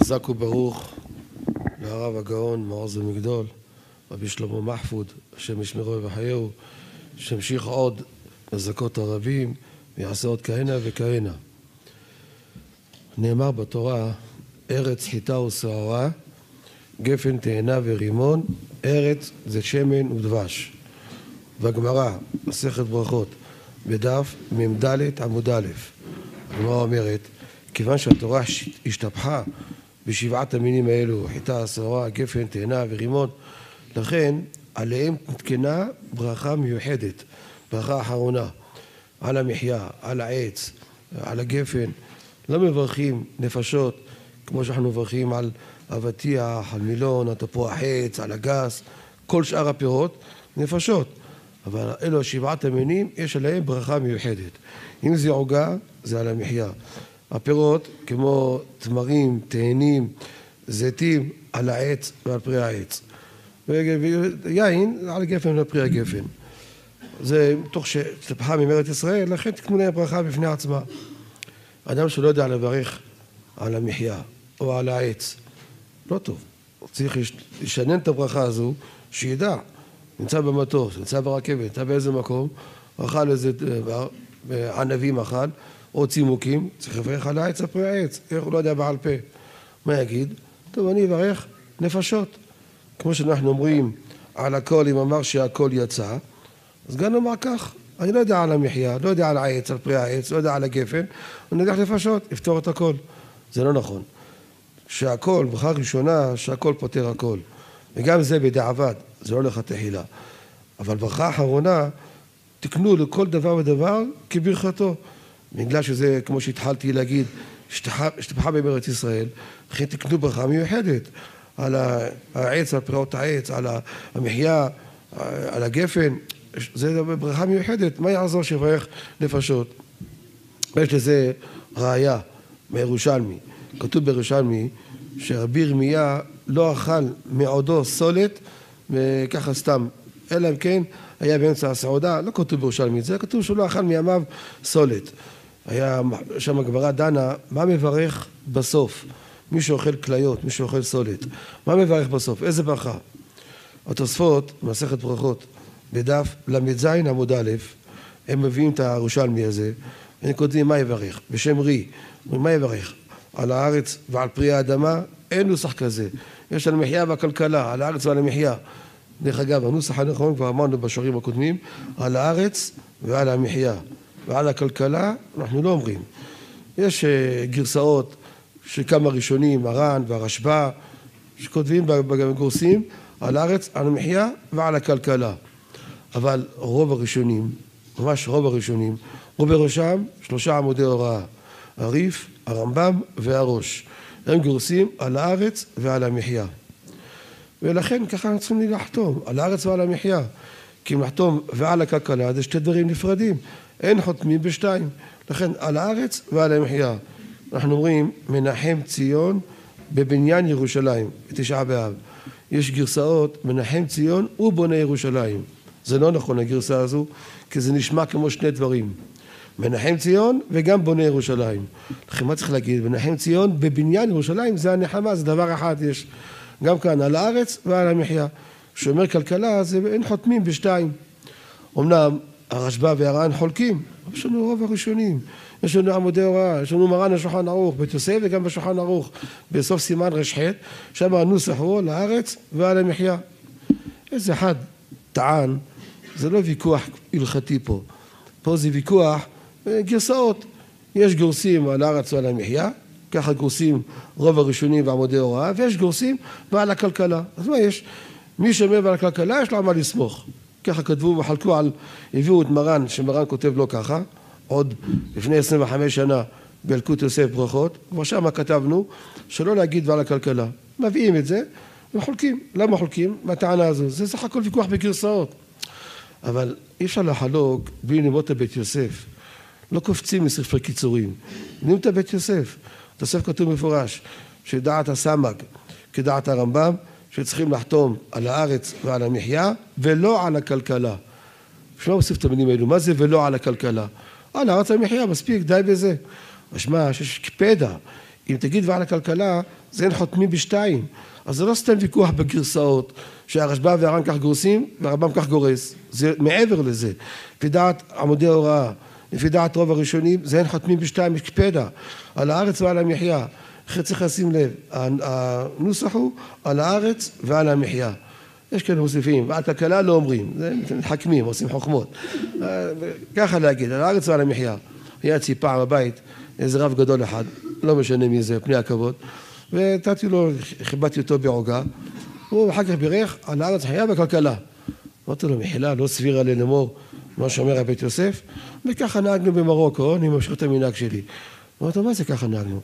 חזק וברוך לרב הגאון מעוז ומגדול, רבי שלמה מחפוד, השם ישמרו וחייהו, שימשיך עוד לזכות הרבים ויעשה עוד כהנה וכהנה. נאמר בתורה, ארץ חיטה ושעורה, גפן תאנה ורימון, ארץ זה שמן ודבש. והגמרא, מסכת ברכות, בדף מ"ד עמוד א', הגמרא אומרת, כיוון שהתורה השתבחה בשבעת המינים האלו, חיטה, שעורה, גפן, תאנה ורימון, לכן עליהם נתקנה ברכה מיוחדת, ברכה אחרונה, על המחיה, על העץ, על הגפן. לא מברכים נפשות כמו שאנחנו מברכים על אבטיח, על מילון, על תפוח עץ, על הגס, כל שאר הפירות, נפשות. אבל אלו שבעת המינים, יש עליהם ברכה מיוחדת. אם זה עוגה, זה על המחיה. הפירות כמו תמרים, תאנים, זיתים, על העץ ועל פרי העץ. ויין על גפן ועל פרי הגפן. זה תוך שתפחה ממארץ ישראל, לכן תקנו להם ברכה בפני עצמה. אדם שלא יודע לברך על המחיה או על העץ, לא טוב. צריך לשנן את הברכה הזו, שידע, נמצא במטוס, נמצא ברכבת, נמצא באיזה מקום, אכל איזה דבר, ענבים אכל, או צימוקים, צריך לברך על העץ, על פרי העץ, איך הוא לא יודע בעל פה. מה יגיד? טוב, אני אברך נפשות. כמו שאנחנו אומרים על הכל, אם אמר שהכל יצא, אז גם נאמר כך, אני לא יודע על המחיה, לא יודע על העץ, על פרי העץ, לא יודע על הגפן, אני יודע נפשות, יפתור את הכל. זה לא נכון. שהכל, ברכה ראשונה, שהכל פותר הכל. וגם זה בדיעבד, זה לא לך תחילה. אבל ברכה אחרונה, תקנו לכל דבר ודבר כברכתו. בגלל שזה, כמו שהתחלתי להגיד, שתפחה במארץ ישראל, לכן תקנו ברכה מיוחדת על העץ, על פירות העץ, על המחיה, על הגפן. זה ברכה מיוחדת. מה יעזור שברך נפשות? יש לזה ראיה מירושלמי. כתוב בירושלמי שרבי ירמיה לא אכל מעודו סולת וככה סתם, אלא אם כן היה באמצע הסעודה, לא כתוב בירושלמי, זה כתוב שהוא לא אכל מימיו סולת. היה שם הגמרא דנה, מה מברך בסוף? מי שאוכל כליות, מי שאוכל סולת. מה מברך בסוף? איזה ברכה? התוספות, מסכת ברכות, בדף ל"ז עמוד א', הם מביאים את הירושלמי הזה, הם כותבים מה יברך, בשם רי, מה יברך? על הארץ ועל פרי האדמה, אין נוסח כזה. יש על המחיה והכלכלה, על הארץ ועל המחיה. דרך אגב, הנוסח הנכון, כבר אמרנו בשיעורים הקודמים, על הארץ ועל המחיה. ועל הכלכלה, אנחנו לא אומרים. יש גרסאות של כמה ראשונים, הר"ן והרשב"א, שכותבים בגורסים על הארץ, על המחיה ועל הכלכלה. אבל רוב הראשונים, ממש רוב הראשונים, ובראשם 3 עמודי הוראה, הריף, הרמב"ם והראש. הם גורסים על הארץ ועל המחיה. ולכן ככה אנחנו צריכים לחתום, על הארץ ועל המחיה. כי אם לחתום ועל הכלכלה, זה שתי דברים נפרדים. אין חותמים בשתיים. לכן על הארץ ועל המחיה. אנחנו אומרים, מנחם ציון בבניין ירושלים, בתשעה באב. יש גרסאות, מנחם ציון ובונה ירושלים. זה לא נכון הגרסה הזו, כי זה נשמע כמו שני דברים. מנחם ציון וגם בונה ירושלים. לכן מה צריך להגיד? מנחם ציון בבניין ירושלים זה הנחמה, זה דבר אחד יש. גם כאן על הארץ ועל המחיה. שאומר כלכלה, זה אין חותמים בשתיים. אמנם הרשב"א והר"ן חולקים, יש לנו רוב הראשונים. יש לנו עמודי הוראה, יש לנו מרן השולחן ערוך, בית יוסף וגם בשולחן ערוך, בסוף סימן ר"ח, שם הנוסח הוא על הארץ ועל המחיה. איזה אחד טען, זה לא ויכוח הלכתי פה. פה זה ויכוח גרסאות. יש גורסים על הארץ ועל המחיה, ככה גורסים רוב הראשונים ועמודי הוראה, ויש גורסים ועל הכלכלה. אז מה יש? מי שאומר על הכלכלה יש לו מה לסמוך. ככה כתבו וחלקו על, הביאו את מרן, שמרן כותב לו ככה, עוד לפני 25 שנה בילקוט יוסף ברכות, כבר שמה כתבנו שלא להגיד ועל הכלכלה. מביאים את זה וחולקים. למה חולקים? מהטענה הזו. זה סך הכל ויכוח בגרסאות. אבל אי אפשר לחלוק בלי ללמוד את בית יוסף. לא קופצים מספרי קיצורים. ללמוד את בית יוסף. יוסף כתוב מפורש שדעת הסמ"ג כדעת הרמב"ם, שצריכים לחתום על הארץ ועל המחיה ולא על הכלכלה. אפשר להוסיף את המילים האלו, מה זה ולא על הכלכלה? על הארץ והמחיה, מספיק, די בזה. משמע שיש קפדה, אם תגיד ועל הכלכלה, זה אין חותמים בשתיים. אז זה לא סתם ויכוח בגרסאות, שהרשב"א והר"ן כך גורסים, והרמב"ם כך גורס. זה מעבר לזה. לפי דעת עמודי הוראה, לפי דעת רוב הראשונים, זה אין חותמים בשתיים, מקפדה, על הארץ ועל המחיה. אחרי צריך לשים לב, הנוסח הוא על הארץ ועל המחיה. יש כאלה מוסיפים, ועל כלכלה לא אומרים, זה מתחכמים, עושים חוכמות. ככה להגיד, על הארץ ועל המחיה. היה אצלי פעם בבית, איזה רב גדול אחד, לא משנה מי זה, פני הכבוד, ונתתי לו, חיבדתי אותו בעוגה, הוא אחר כך בירך על הארץ חיה וכלכלה. אמרתי לו, מחילה, לא סבירה לנמור, מה שאומר הבית יוסף, וככה נהגנו במרוקו, אני ממשיך את המנהג שלי. אמרתי לו, מה זה ככה נהגנו?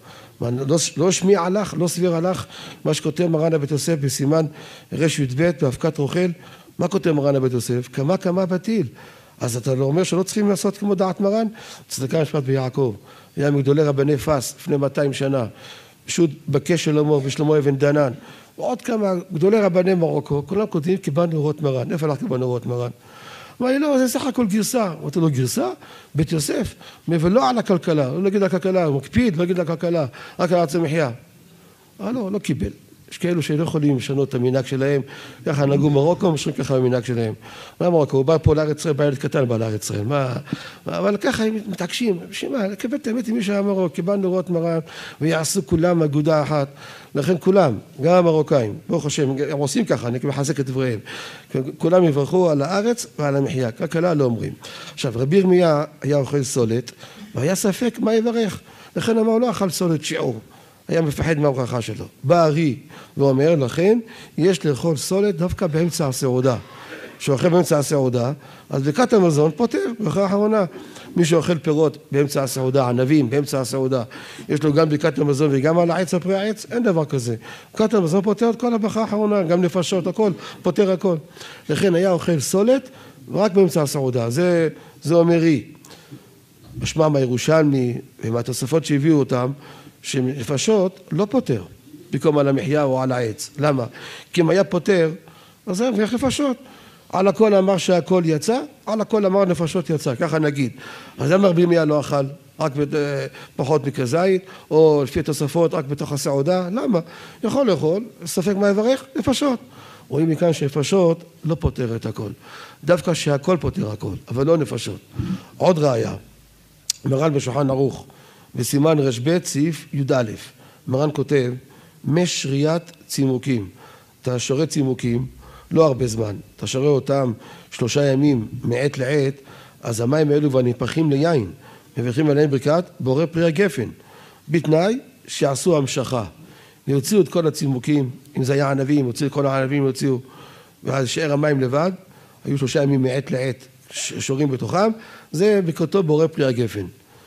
לא שמיע הלך, לא סביר הלך, מה שכותב מרן הבית יוסף בסימן ר"ב באבקת רוכל, מה כותב מרן הבית יוסף? כמה בטיל. אז אתה לא אומר שלא צריכים לעשות כמו דעת מרן? צדקה משפט ביעקב, היה מגדולי רבני פס לפני 200 שנה, פשוט בקש שלמה ושלמה אבן דנן, ועוד כמה גדולי רבני מרוקו, כולם כותבים קיבלנו אורות מרן. איפה הלך קיבלנו אורות מרן? אמר לי, לא, זה סך הכל גרסה. אמרתי לו, גרסה? בית יוסף, ולא על הכלכלה, לא נגיד על הכלכלה, הוא מקפיד, לא נגיד על הכלכלה, רק על הארץ המחיה. לא קיבל. יש כאלו שלא יכולים לשנות את המנהג שלהם, ככה נהגו מרוקו, משרים ככה במנהג שלהם. מה מרוקו? הוא בא פה לארץ ישראל, בא ילד קטן בא לארץ ישראל. אבל ככה הם מתעקשים, בשביל לקבל את האמת עם מי שהיה מרוקו, קיבלנו אורות מרן, ויעשו כולם אגודה אחת. לכן כולם, גם המרוקאים, ברוך השם, הם עושים ככה, אני מחזק את דבריהם. כולם יברכו על הארץ ועל המחיה, כלכלה לא אומרים. עכשיו, רבי ירמיה היה אוכל סולת, והיה ספק מה יברך. לכן אמר, לא אכל סולת שיעור. היה מפחד מהברכה שלו. בא ארי ואומר, לכן יש לאכול סולת דווקא באמצע הסעודה. שאוכל באמצע הסעודה, אז ברכת המזון פותר, ברכה האחרונה. מי שאוכל פירות באמצע הסעודה, ענבים באמצע הסעודה, יש לו גם ברכת המזון וגם על העץ הפרי העץ, אין דבר כזה. ברכת המזון פותר את כל הברכה האחרונה, גם נפשות, הכל, פותר הכל. לכן היה אוכל סולת רק באמצע הסעודה, זה אומרי. משמע מהירושלמי ומהתוספות שהביאו אותם, שנפשות לא פותר, במקום על המחיה או על העץ. למה? כי אם היה פותר, אז זה מביא נפשות. על הכל אמר שהכל יצא, על הכל אמר נפשות יצא, ככה נגיד. אז למה רבי ירמיה לא אכל רק פחות מכזית, או לפי תוספות רק בתוך הסעודה? למה? יכול לאכול, ספק מה יברך? נפשות. רואים מכאן שנפשות לא פותר את הכל. דווקא שהכל פותר הכל, אבל לא נפשות. עוד ראיה, מרן בשולחן ערוך, בסימן ר"ב סעיף י"א, מרן כותב, משריית צימוקים. אתה שורה צימוקים, לא הרבה זמן, אתה שורה אותם 3 ימים מעת לעת, אז המים האלו והנפחים ליין, מברכים עליהם ברכת בורא פרי הגפן, בתנאי שעשו המשכה, והוציאו את כל הצימוקים, אם זה היה ענבים, הוציאו את כל הענבים, הוציאו, ואז שאר המים לבד, היו 3 ימים מעת לעת שורים בתוכם, זה ברכתו בורא פרי הגפן.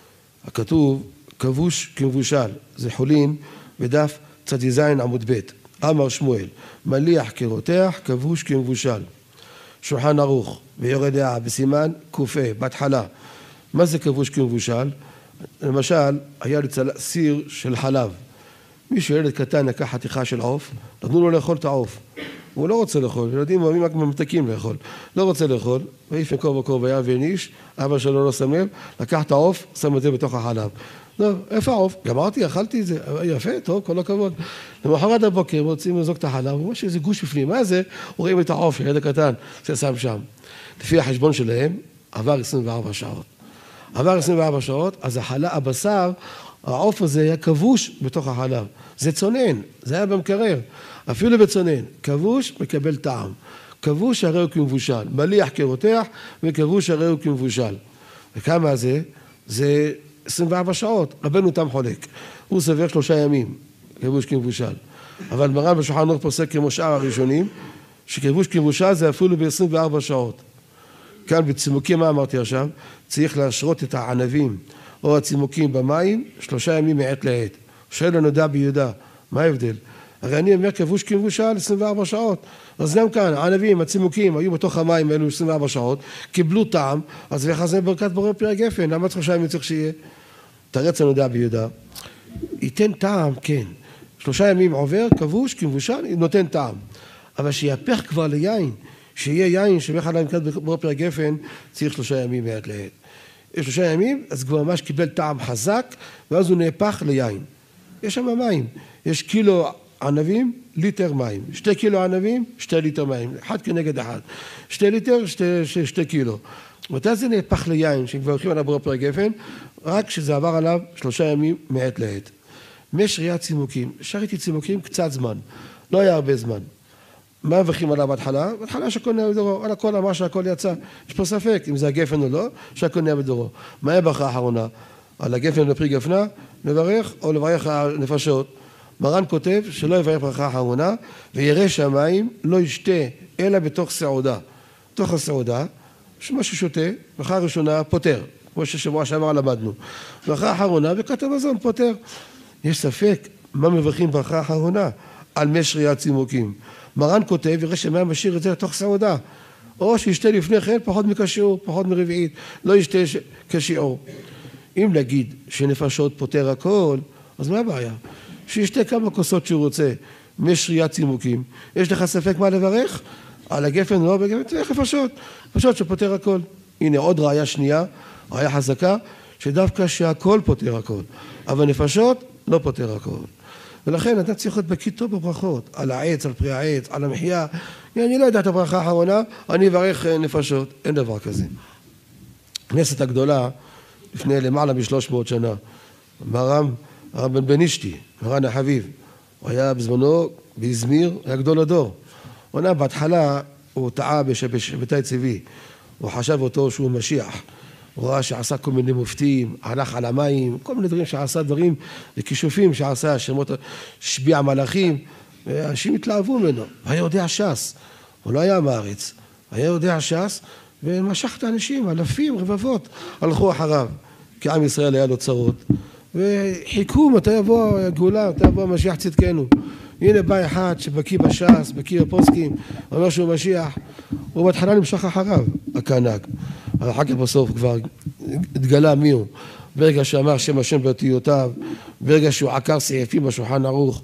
הכתוב כבוש כמבושל, זה חולין בדף צ"ז עמוד ב', אמר שמואל, מליח כרותח, כבוש כמבושל. שולחן ערוך ויורה דעה בסימן ק"ה, בהתחלה. מה זה כבוש כמבושל? למשל, היה סיר של חלב. מישהו ילד קטן לקח חתיכה של עוף, נתנו לו לאכול את העוף. הוא לא רוצה לאכול, ילדים אוהבים רק ממתקים לאכול. לא רוצה לאכול, ואיף מקור בקור והיה ואיש, אבא שלו לא שם לב, לקח את העוף, שם את זה בתוך החלב. לא, איפה העוף? גמרתי, אכלתי את זה, יפה, טוב, כל הכבוד. למחרת הבוקר רוצים לזוק את החלב, הוא אומר שזה גוש בפנים, מה זה? רואים את העוף, ילד הקטן, ששם שם. לפי החשבון שלהם, עבר 24 שעות. עבר 24 שעות, אז הבשר, העוף הזה היה כבוש בתוך החלב. זה צונן, זה היה במקרר. אפילו בצונן, כבוש מקבל טעם. כבוש הרי הוא כמבושל. מליח כרותח וכבוש הרי הוא כמבושל. וכמה זה? זה 24 שעות. רבנו תם חולק. הוא סבר 3 ימים, כבוש כמבושל. אבל מרן בשולחן ערוך פוסק כמו שאר הראשונים, שכבוש כמבושל זה אפילו ב-24 שעות. כאן בצימוקים, מה אמרתי עכשיו? צריך להשרות את הענבים או הצימוקים במים 3 ימים מעת לעת. שואל הנודע ביהודה, מה ההבדל? הרי אני אומר כבוש כמבושל 24 שעות. אז גם כאן, הענבים, הצימוקים, היו בתוך המים האלו 24 שעות, קיבלו טעם, אז איך זה ברכת בורא פרי הגפן? למה 3 ימים צריך שיהיה? תרץ הנודע ביהודה, ייתן טעם, כן. 3 ימים עובר, כבוש כמבושל, נותן טעם. אבל שיהפך כבר ליין, שיהיה יין שבך עליהם ברכת בורא פרי הגפן, צריך 3 ימים מעת לעת. 3 ימים, אז כבר ממש קיבל טעם חזק, ואז הוא נהפך ליין. יש שם מים. יש קילו ענבים, ליטר מים. 2 קילו ענבים, 2 ליטר מים. 1 כנגד 1. 2 ליטר, 2 קילו. מתי זה נהפך ליין, שכבר הולכים על הבור פרי גפן, רק כשזה עבר עליו 3 ימים מעת לעת. מי שריית צימוקים. שריתי צימוקים קצת זמן. לא היה הרבה זמן. מה מברכים עליו בהתחלה? בהתחלה שהכל נהיה בדורו. על הכל אמר שהכל יצא. יש פה ספק אם זה הגפן או לא, שהכל נהיה בדורו. מה היה ברכה האחרונה? על הגפן לפרי גפנה, לברך או לברך הנפשות. מרן כותב שלא יברך ברכה האחרונה, וירא שמיים לא ישתה אלא בתוך סעודה. בתוך הסעודה, שמה ששותה, ברכה הראשונה פותר, כמו ששבוע שעבר למדנו. ברכה האחרונה, ברכת המזון פותר. יש ספק מה מברכים ברכה האחרונה על מי שריית צימוקים. מרן כותב, ירא שמיים משאיר את זה לתוך סעודה. או שישתה לפני כן פחות מכשיעור, פחות מרביעית, לא ישתה כשיעור. אם נגיד שנפשות פותר הכל, אז מה הבעיה? שישתה כמה כוסות שהוא רוצה, משריית צימוקים. יש לך ספק מה לברך? על הגפן לא בגפן, תלך נפשות. נפשות שפותר הכל. הנה עוד ראיה שנייה, ראיה חזקה, שדווקא שהכל פותר הכל. אבל נפשות לא פותר הכל. ולכן אתה צריך להיות בקיא טוב בברכות, על העץ, על פרי העץ, על המחיה. אני לא יודע את הברכה האחרונה, אני אברך נפשות. אין דבר כזה. הכנסת הגדולה, לפני למעלה מ-300 שנה, הרב בן בנישתי, מרן החביב, הוא היה בזמנו באזמיר, היה גדול הדור. הוא ענה, בהתחלה הוא טעה בשבתי צבי, הוא חשב אותו שהוא משיח, הוא ראה שעשה כל מיני מופתים, הלך על המים, כל מיני דברים שעשה, דברים וכישופים שעשה, שמות שביע מלאכים, ואנשים התלהבו ממנו, היה יודע ש"ס, הוא לא היה מארץ, היה יודע ש"ס, ומשך את האנשים, אלפים, רבבות, הלכו אחריו, כי עם ישראל היה לו צרות, וחיכו מתי יבוא הגאולה, מתי יבוא המשיח צדקנו. הנה בא אחד שבקיא בש"ס, בקיא בפוסקים, אומר שהוא משיח, הוא בהתחלה נמשך אחריו, הכנ"ג. אחר כך בסוף כבר התגלה מי הוא. ברגע שאמר שם השם באותיותיו, ברגע שהוא עקר סעיפים בשולחן ערוך,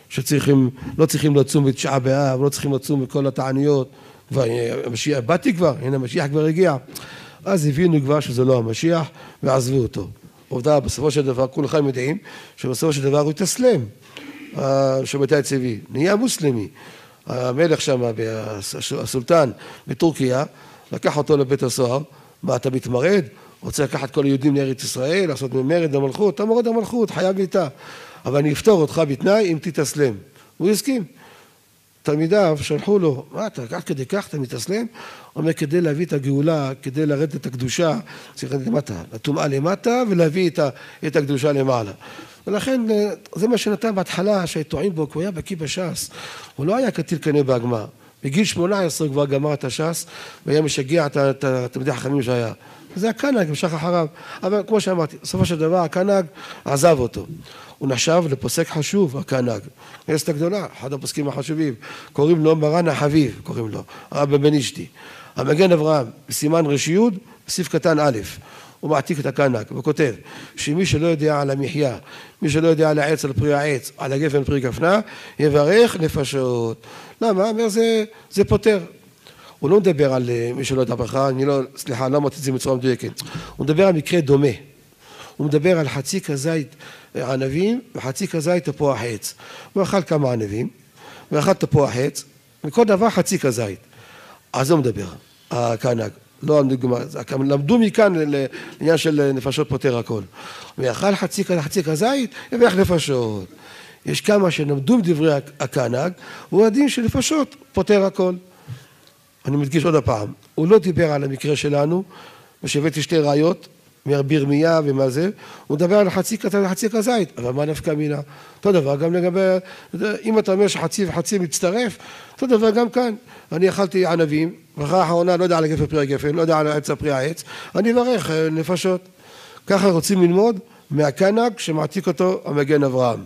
לא צריכים לצום בתשעה באב, לא צריכים לצום בכל התעניות, כבר המשיח, באתי כבר, הנה המשיח כבר הגיע. אז הבינו כבר שזה לא המשיח, ועזבו אותו. עובדה, בסופו של דבר, כולכם יודעים, שבסופו של דבר הוא התאסלם, שבתי צבי, נהיה מוסלמי. המלך שם, הסולטן בטורקיה, לקח אותו לבית הסוהר, מה אתה מתמרד? רוצה לקחת כל היהודים לארץ ישראל, לעשות ממרד למלכות, אתה מורד המלכות, חייב איתה. אבל אני אפתור אותך בתנאי אם תתאסלם. הוא הסכים. תלמידיו שלחו לו, מה אתה, עד כדי כך אתה מתאסלם? הוא אומר, כדי להביא את הגאולה, כדי לרדת את הקדושה, צריך לרדת למטה, לטומאה למטה ולהביא את הקדושה למעלה. ולכן זה מה שנתן בהתחלה שהטועים בו, כי הוא היה בקיא בש"ס. הוא לא היה כתיל קנה בהגמרא. בגיל 18 כבר גמר את הש"ס, והיה משגע את התלמידי החכמים שהיה. זה הכנ"ג, המשך אחריו. אבל כמו שאמרתי, בסופו של דבר הכנ"ג עזב אותו. הוא נחשב לפוסק חשוב, הכנ"ג. כנסת הגדולה, אחד הפוסקים החשובים. קוראים לו מרן החביב, קוראים לו, הרב בן בנישתי. המגן אברהם, בסימן רש"י, בסעיף קטן א', הוא מעתיק את הכנ"ג, וכותב שמי שלא יודע על המחיה, מי שלא יודע על העץ, על פרי העץ, על הגפן פרי גפנה, יברך נפשות. למה? אומר זה פותר. הוא לא מדבר על מי שלא יודע ברכה, סליחה, לא אמרתי את זה בצורה מדויקת. הוא מדבר על מקרה דומה. הוא מדבר על חצי כזית ענבים וחצי כזית תפוח עץ. הוא אכל כמה ענבים, ואכל תפוח עץ, וכל דבר חצי כזית. אז הוא מדבר, הכנ"ג. לא למדו מכאן לעניין של נפשות פותר הכל. ואכל חצי כזית, יברך נפשות. יש כמה שלמדו מדברי הכנ"ג, הוא הדין של נפשות פותר הכל. אני מדגיש עוד הפעם, הוא לא דיבר על המקרה שלנו, ושהבאתי 2 ראיות, מרבי ירמיה ומה זה, הוא מדבר על חצי כזית, אבל מה נפקא מינה? אותו דבר גם לגבי, אם אתה אומר שחצי וחצי מצטרף, אותו דבר גם כאן. אני אכלתי ענבים, ברכה האחרונה, לא יודע על הגפן פרי הגפן, לא יודע על העץ פרי העץ, אני אברך נפשות. ככה רוצים ללמוד מהכנ"ג שמעתיק אותו המגן אברהם.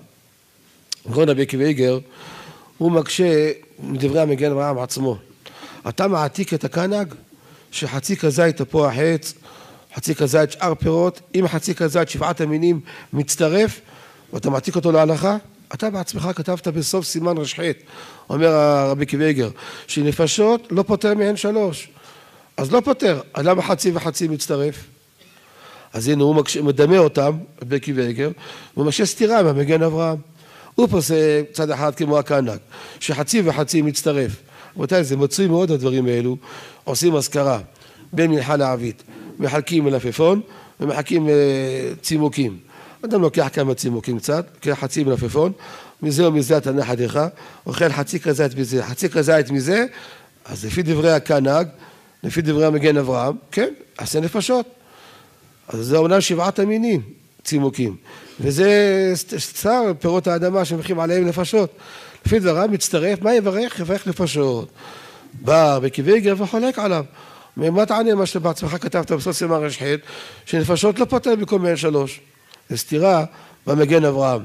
נכון, רבי עקיבא איגר, הוא מקשה מדברי המגן אברהם עצמו. אתה מעתיק את הכנ"ג שחצי כזית תפוח עץ, חצי כזית שאר פירות, אם חצי כזית 7 המינים מצטרף, ואתה מעתיק אותו להלכה, אתה בעצמך כתבת בסוף סימן ר"ח, אומר רבי עקיבא איגר, שנפשות לא פותר מהן 3. אז לא פותר, אז למה חצי וחצי מצטרף? אז הנה הוא מדמה אותם, בקי ועגר, הוא משנה סתירה מהמגן אברהם. הוא פוסק צד אחד כמו הקנק, שחצי וחצי מצטרף. רבותיי, זה מצוי מאוד הדברים האלו, עושים הזכרה בין מנחה לערבית, מחלקים מלפפון ומחלקים צימוקים. אדם לוקח כמה צימוקים קצת, לוקח חצי מלפפון, מזה או מזה אתה נח עדיך, אוכל חצי כזית מזה, חצי כזית מזה, אז לפי דברי הקנק, לפי דברי המגן אברהם, כן, עשה נפשות. אז זה אומנם 7 המינים, צימוקים, וזה סתר פירות האדמה שמחים עליהם נפשות. לפי דבריו מצטרף, מה יברך? יברך נפשות. בא בקי ועגר וחולק עליו. מה תענה מה שאתה בעצמך כתבת בסוד סימן ר"ח, שנפשות לא פותר במקום מעין 3. זה סתירה במגן אברהם.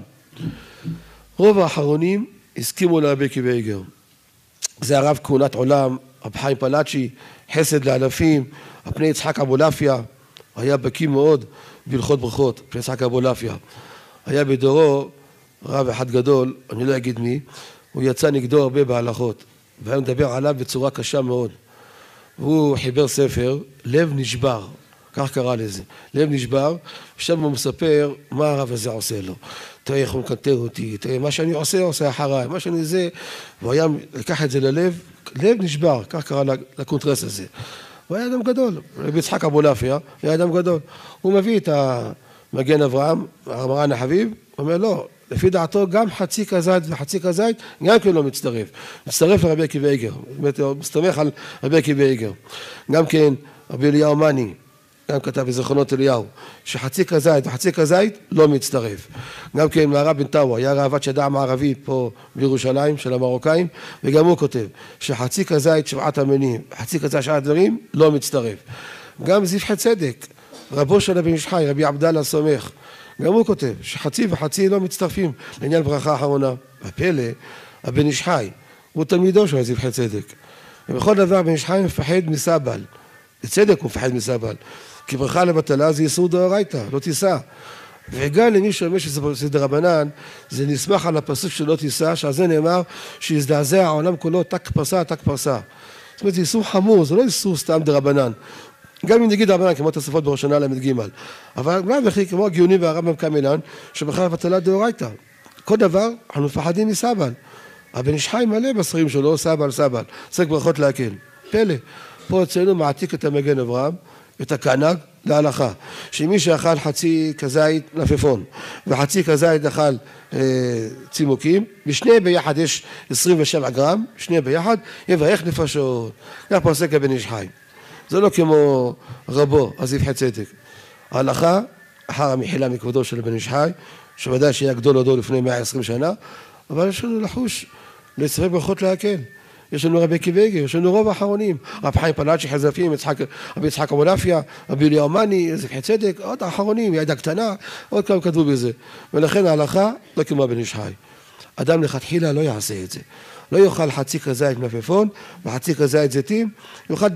רוב האחרונים הסכימו לבקי ועגר. זה הרב כהונת עולם, רב חיים פלאצ'י, חסד לאלפים, הפני יצחק אבולעפיה, היה בקיא מאוד בהלכות ברכות, פני יצחק אבולעפיה. היה בדורו רב אחד גדול, אני לא אגיד מי, הוא יצא נגדו הרבה בהלכות, והיה מדבר עליו בצורה קשה מאוד. הוא חיבר ספר, לב נשבר, כך קרא לזה, לב נשבר, עכשיו הוא מספר מה הרב הזה עושה לו. תראה איך הוא מקנטר אותי, תראה מה שאני עושה אחריי, מה שאני זה, והוא היה לקח את זה ללב, לב נשבר, כך קרא לקונטרס הזה. הוא היה אדם גדול, רבי יצחק אבולעפיה, היה אדם גדול. הוא מביא את המגן אברהם, המרן החביב, הוא אומר לא, לפי דעתו גם חצי כזית וחצי כזית, גם כן לא מצטרף. מצטרף לרבי ועגר, באמת הוא מסתמך על רבי ועגר. גם כן רבי אליהו מני, גם כתב בזיכרונות אליהו, שחצי כזית וחצי כזית לא מצטרף. גם כן מהרב בן טאווה, היה ראב"ד שדע מערבי פה בירושלים של המרוקאים, וגם הוא כותב שחצי כזית 7 המינים, חצי כזית 7 הדברים, לא מצטרף. גם זבחי צדק, רבו של הבן איש חי, רבי עבדאללה סומך, גם הוא כותב שחצי וחצי לא מצטרפים לעניין ברכה האחרונה. הפלא, הבן איש חי, הוא תלמידו של זבחי צדק. ובכל דבר בן איש חי מפחד מסבל. בצדק הוא מפחד מסבל. כי ברכה לבטלה זה איסור דאורייתא, לא תישא. וגם למי שאומר שזה דרבנן, זה נסמך על הפסוק שלא תישא, שעל זה נאמר שיזדעזע העולם כולו תק פרסה, תק פרסה. זאת אומרת, זה איסור חמור, זה לא איסור סתם דרבנן. גם אם נגיד דרבנן, כמו תוספות בראש השנה ל"ג. אבל גם וכי כמו הגאונים והרמב"ם קמינן, שברכה לבטלה דאורייתא. כל דבר, אנחנו מפחדים מסבל. הבן איש חי מלא בספרים שלו, סבל, סבל. עוסק ברכות להקל. פלא. פה אצלנו מעתיק את המגן אברהם, את הקנק, להלכה. שמי שאכל חצי כזית נפפון, וחצי כזית אכל צימוקים, בשני ביחד יש 27 גרם, שני ביחד, יברך נפשות. כך פוסק הבן איש חי. זה לא כמו רבו, זבחי צדק. ההלכה, אחר המחילה מכבודו של הבן איש חי, שוודאי שהיה גדול הדור לפני 120 שנה, אבל יש לנו לחוש, להצטרף ברכות להקל. יש לנו רבי ועגר, יש לנו רוב האחרונים, רב חיים פלאצ'י, חזפים, רבי יצחק אבולעפיה, רבי אליהו מני, זבחי צדק, עוד האחרונים, יעדה קטנה, עוד כמה כתבו בזה. ולכן ההלכה לא כמו הבן איש חי. אדם לכתחילה לא יעשה את זה. לא יאכל חצי כזית מלפפון וחצי כזית זיתים, יאכל,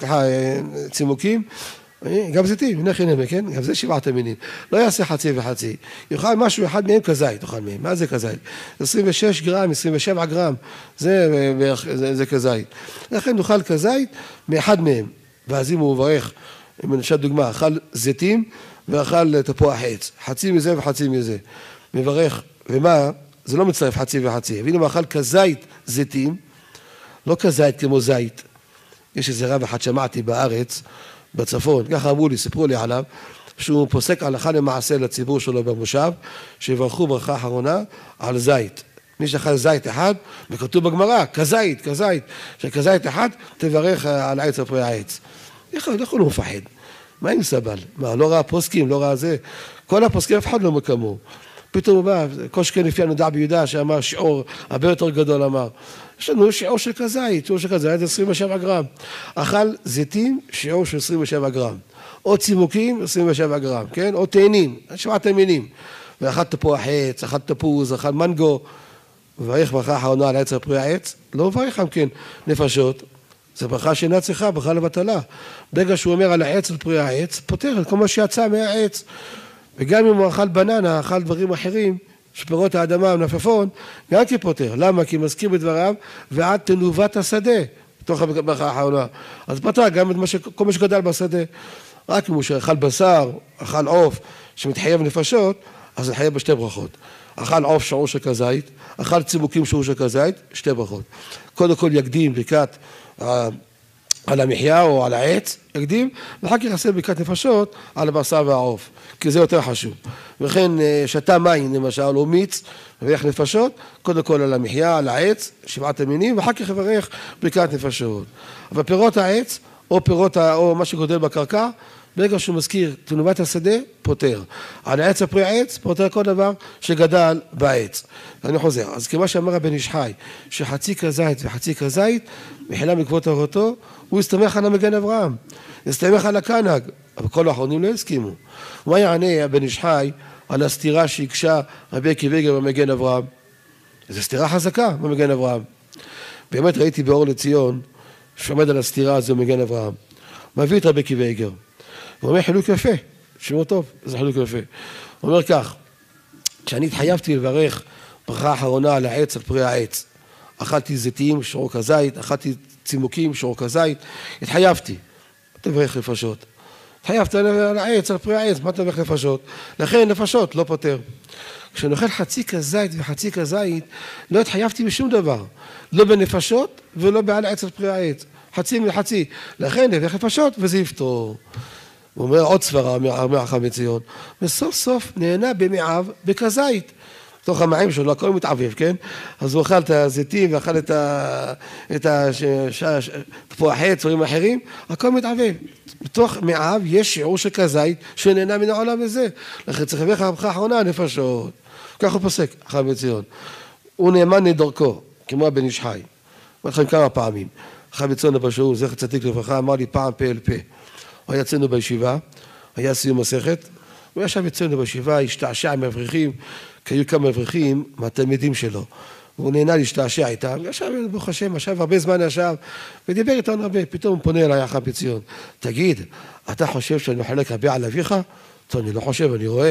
צימוקים, גם זיתים, הנה חינם, כן? גם זה 7 המינים. לא יעשה חצי וחצי. יאכל משהו אחד מהם כזית, יאכל מהם. מה זה כזית? 26 גרם, 27 גרם, זה כזית. לכן יאכל כזית מאחד מהם. ואז אם הוא מברך, אם נשאר דוגמה, אכל זיתים ואכל תפוח עץ. חצי מזה וחצי מזה. מברך, ומה? זה לא מצטרף חצי וחצי. והנה הוא אכל כזית זיתים, לא כזית כמו זית. יש איזה רב אחד שמעתי בארץ, בצפון, ככה אמרו לי, סיפרו לי עליו, שהוא פוסק הלכה למעשה לציבור שלו במושב, שיברכו ברכה אחרונה על זית. מי שאכל זית אחד, וכתוב בגמרא, כזית, כזית, שכזית אחד תברך על עץ או פרי העץ. איך הוא מפחד? מה עם סבל? מה, לא ראה פוסקים, לא ראה זה? כל הפוסקים אף אחד לא מקמו. פתאום הוא בא, כל שכן לפי הנודע ביהודה, שאמר שיעור הרבה יותר גדול אמר, יש לנו שיעור של כזית, שיעור של כזית 27 גרם. אכל זיתים, שיעור של 27 גרם. או צימוקים, 27 גרם, כן? או תאנים, 7 המינים. ואכל תפוח עץ, אכל תפוז, אכל מנגו, וברך ברכה אחרונה על עץ פרי העץ, לא מברך גם כן נפשות. זה ברכה שאינה צריכה, ברכה לבטלה. ברגע שהוא אומר על העץ ופרי העץ, פותר את כל מה שיצא מהעץ. וגם אם הוא אכל בננה, אכל דברים אחרים, שפירות האדמה ונפפון, גם כי פותר. למה? כי מזכיר בדבריו, ועד תנובת השדה, תוך הברכה האחרונה. אז פתר גם את כל מה שגדל בשדה. רק אם הוא שאכל בשר, אכל עוף שמתחייב נפשות, אז זה חייב בשתי ברכות. אכל עוף שעור של כזית, אכל צימוקים שעור של כזית, שתי ברכות. קודם כל יקדים ברכת על המחיה או על העץ, יקדים, ואחר כך יעשה ברכת נפשות על הבשר והעוף, כי זה יותר חשוב. וכן שתה מים למשל, או מיץ, וברך נפשות, קודם כל על המחיה, על העץ, 7 המינים, ואחר כך יברך ברכת נפשות. אבל פירות העץ, או מה שגודל בקרקע, ברגע שהוא מזכיר תנובת השדה, פותר. על העץ הפרי העץ, פותר כל דבר שגדל בעץ. ואני חוזר. אז כמו שאמר הבן איש חי, שחצי כזית וחצי כזית, מחילה מקוות תורתו, הוא הסתמך על המגן אברהם. הסתמך על הקנג, אבל כל האחרונים לא הסכימו. מה יענה הבן איש חי על הסתירה שהקשה רבי עקיבא איגר במגן אברהם? זו סתירה חזקה במגן אברהם. באמת ראיתי באור לציון, שעומד על הסתירה הזו במגן אברהם. מביא את רבי עקיבא איגר. הוא אומר חילוק יפה, שימו טוב, זה חילוק יפה. הוא אומר כך, כשאני התחייבתי לברך ברכה האחרונה על העץ, על פרי העץ, אכלתי זיתים, שעור כזית, אכלתי צימוקים, שעור כזית, התחייבתי, תברך נפשות. התחייבת על העץ, על פרי העץ, מה תברך נפשות? לכן נפשות לא פותר. כשאני אוכל חצי כזית וחצי כזית, לא התחייבתי בשום דבר, לא בנפשות ולא בעל העץ על פרי העץ. חצי מחצי, לכן נברך נפשות וזה יפתור. הוא אומר עוד סברה מהחכם מציון, וסוף סוף נהנה במיעב בכזית. תוך המים שלו הכל מתעבב, כן? אז הוא אכל את הזיתים ואכל את תפוח עץ, דברים אחרים, הכל מתעבב. בתוך מיעב יש שיעור של כזית שנהנה מן העולם הזה. לכן צריך לברך ברכה האחרונה נפשות. כך הוא פוסק, חכם מציון. הוא נאמן לדרכו, כמו הבן איש חי. אומר לכם כמה פעמים. חכם מציון אבא שאול, זכר צדיק לברכה, אמר לי פעם פה אל פה. הוא היה אצלנו בישיבה, היה סיום מסכת, הוא ישב אצלנו בישיבה, השתעשע עם אברכים, כי היו כמה אברכים מהתלמידים שלו. והוא נהנה להשתעשע איתם, ישב, ברוך השם, ישב הרבה זמן ישב, ודיבר איתנו הרבה, פתאום הוא פונה אליי חכם מציון, תגיד, אתה חושב שאני מחלק הרבה על אביך? טוב, אני לא חושב, אני רואה,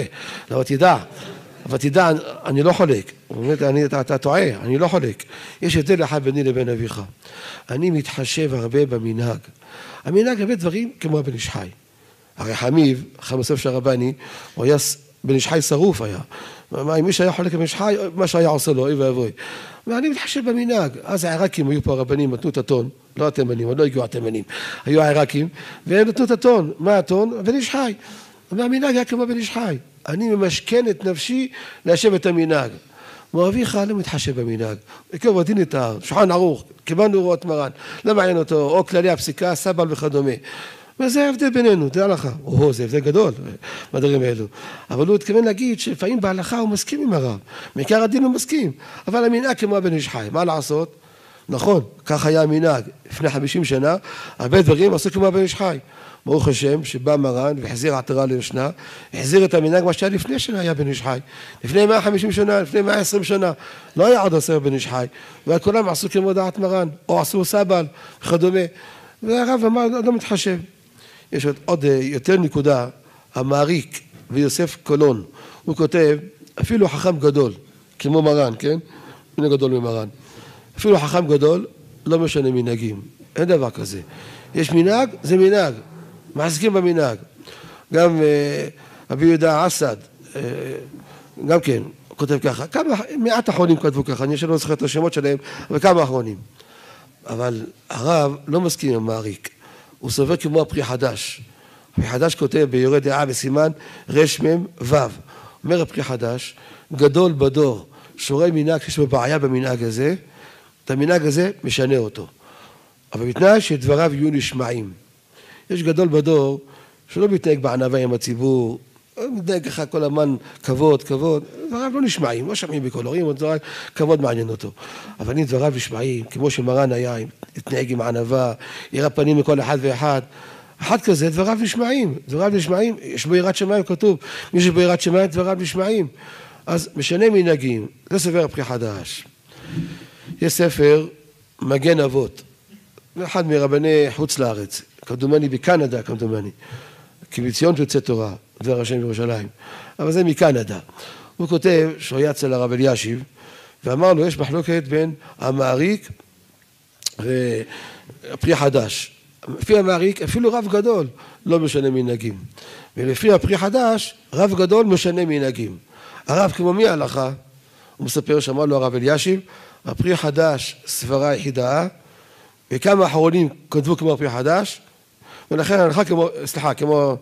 אבל תדע, אני לא חולק. הוא אומר, אתה טועה, אני לא חולק. יש הבדל אחד ביני לבין אביך. אני מתחשב הרבה במנהג. המנהג הרבה דברים כמו הבן איש חי. הרי חמיב, חכם יוסף שרבני, הוא היה בן איש חי שרוף היה. מי שהיה חולק בן איש חי, מה שהיה עושה לו, אוי ואבוי. ואני מתחשב במנהג. אז העיראקים היו פה הרבנים, נתנו את הטון, לא התימנים, עוד לא הגיעו התימנים. היו העיראקים, והם נתנו את הטון. מה הטון? בן איש חי. והמנהג היה כמו בן איש חי. אני ממשכן את נפשי להשב את המנהג. ואביך לא מתחשב במנהג. יקרב הדין את שולחן ערוך, קיבלנו הוראות מרן, לא מעניין אותו, או כללי הפסיקה, סבל וכדומה. וזה ההבדל בינינו, זה הלכה. זה הבדל גדול, בדברים האלו. אבל הוא התכוון להגיד שלפעמים בהלכה הוא מסכים עם הרב. מעיקר הדין הוא מסכים. אבל המנהג כמו הבן איש חי, מה לעשות? נכון, כך היה המנהג. לפני 50 שנה, הרבה דברים עשו כמו הבן איש חי. ברוך השם שבא מרן והחזיר עטרה ליושנה, החזיר את המנהג מה שהיה לפני שנה היה בן איש חי. לפני 150 שנה, לפני 120 שנה, לא היה עוד עשר בן איש חי. וכולם עשו כמו דעת מרן, או עשו סבל וכדומה. והרב אמר, לא מתחשב. יש עוד יותר נקודה, המעריק ויוסף קולון, הוא כותב, אפילו חכם גדול, כמו מרן, כן? מנהג גדול ממרן. אפילו חכם גדול, לא משנה מנהגים. אין דבר כזה. יש מנהג, זה מנהג. מחזיקים במנהג. גם אבי יהודה אסד, גם כן, כותב ככה. מעט אחרונים כתבו ככה, אני לא זוכר את השמות שלהם, אבל כמה אחרונים. אבל הרב לא מסכים עם המעריק. הוא סובר כמו הפרי חדש. הפרי חדש כותב ביורה דעה בסימן רשמם וו. אומר הפרי חדש, גדול בדור, שורה מנהג שיש לו בעיה במנהג הזה, את המנהג הזה משנה אותו. אבל בתנאי שדבריו יהיו נשמעים. יש גדול בדור שלא מתנהג בענווה עם הציבור, מתנהג ככה כל הזמן כבוד, דבריו לא נשמעים, לא שומעים בכל הורים, כבוד מעניין אותו. אבל אם דבריו נשמעים, כמו שמרן היה, התנהג עם ענווה, יראה פנים מכל אחד ואחד, אחד כזה, דבריו נשמעים, יש בו יראת שמיים כתוב, מי שבו יראת שמיים, דבריו נשמעים. אז משנה מנהגים, זה ספר הפרי חדש. יש ספר מגן אבות, אחד מרבני חוץ לארץ, כמדומני בקנדה, כי בציון תוצא תורה, דבר השם בירושלים, אבל זה מקנדה. הוא כותב שהוא היה אצל הרב אלישיב, ואמר לו, יש מחלוקת בין המעריק והפרי חדש. לפי המעריק, אפילו רב גדול לא משנה מנהגים. ולפי הפרי חדש, רב גדול משנה מנהגים. הרב כמו מי ההלכה? הוא מספר שאמר לו הרב אלישיב, הפרי חדש סברה יחידה, וכמה אחרונים כתבו כמו הפרי חדש, ולכן ההלכה כמו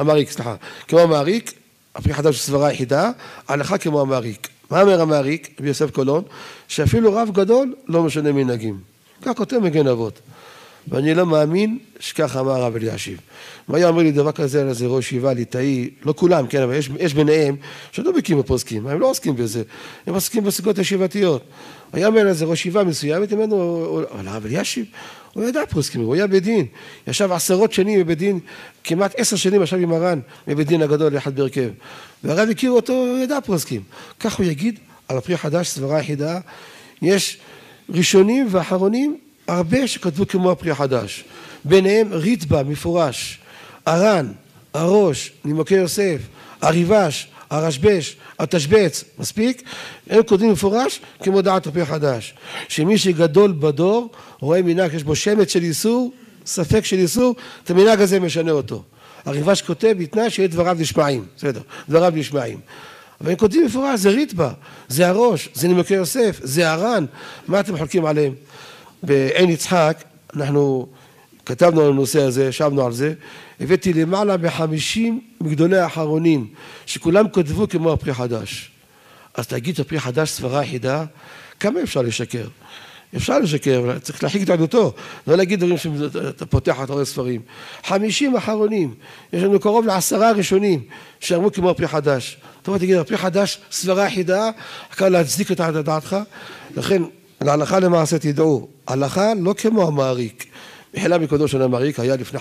המעריק, הפרי חדש סברה יחידה, ההלכה כמו המעריק. מה אומר המעריק, רבי יוסף קולון? שאפילו רב גדול לא משנה מנהגים. כך כותב מגן אבות. ואני לא מאמין שכך אמר הרב אלישיב. מה היה אומר לי דבר כזה על איזה ראש ישיבה ליטאי, לא כולם, כן, אבל יש ביניהם שלא בקיאים בפוסקים, הם לא עוסקים בזה, הם עוסקים בסוגיות ישיבתיות. היה אומר איזה ראש ישיבה מסוימת, אבל הרב אלישיב, הוא ידע פוסקים, הוא היה בדין, ישב 10 שנים בבדין, כמעט 10 שנים ישב עם מרן בבדין הגדול לאחד בהרכב, והרב הכיר אותו, הוא ידע פוסקים. כך הוא יגיד על הפרי חדש, סברה יחידה, יש ראשונים ואחרונים, הרבה שכתבו כמו הפרי החדש, ביניהם ריטב"א מפורש, הר"ן, הראש, נימוקי יוסף, הריב"ש, הרשב"ש, התשבץ, מספיק? הם כותבים מפורש כמו דעת הפרי החדש, שמי שגדול בדור רואה מנהג יש בו שמץ של איסור, ספק של איסור, את המנהג הזה משנה אותו. הריב"ש כותב בתנאי שיהיה דבריו נשמעים, בסדר, דבריו נשמעים. אבל הם כותבים מפורש, זה ריטב"א, זה הראש, זה נימוקי יוסף, זה הר"ן, מה אתם חולקים עליהם? בעין יצחק, אנחנו כתבנו על הנושא הזה, ישבנו על זה, הבאתי למעלה ב50 מגדולי האחרונים, שכולם כתבו כמו הפרי חדש. אז תגיד הפרי חדש סברה יחידה, כמה אפשר לשקר? אפשר לשקר, אבל צריך להחיק את עדותו, לא להגיד דברים שאתה פותח את הרבה ספרים. 50 אחרונים, יש לנו קרוב ל10 ראשונים, שאמרו כמו הפרי חדש. טוב, תגיד, הפרי חדש סברה יחידה, כאן להצדיק את דעתך, לכן, להלכה למעשה תדעו, הלכה לא כמו המעריק. מחילה מקודו של המעריק היה לפני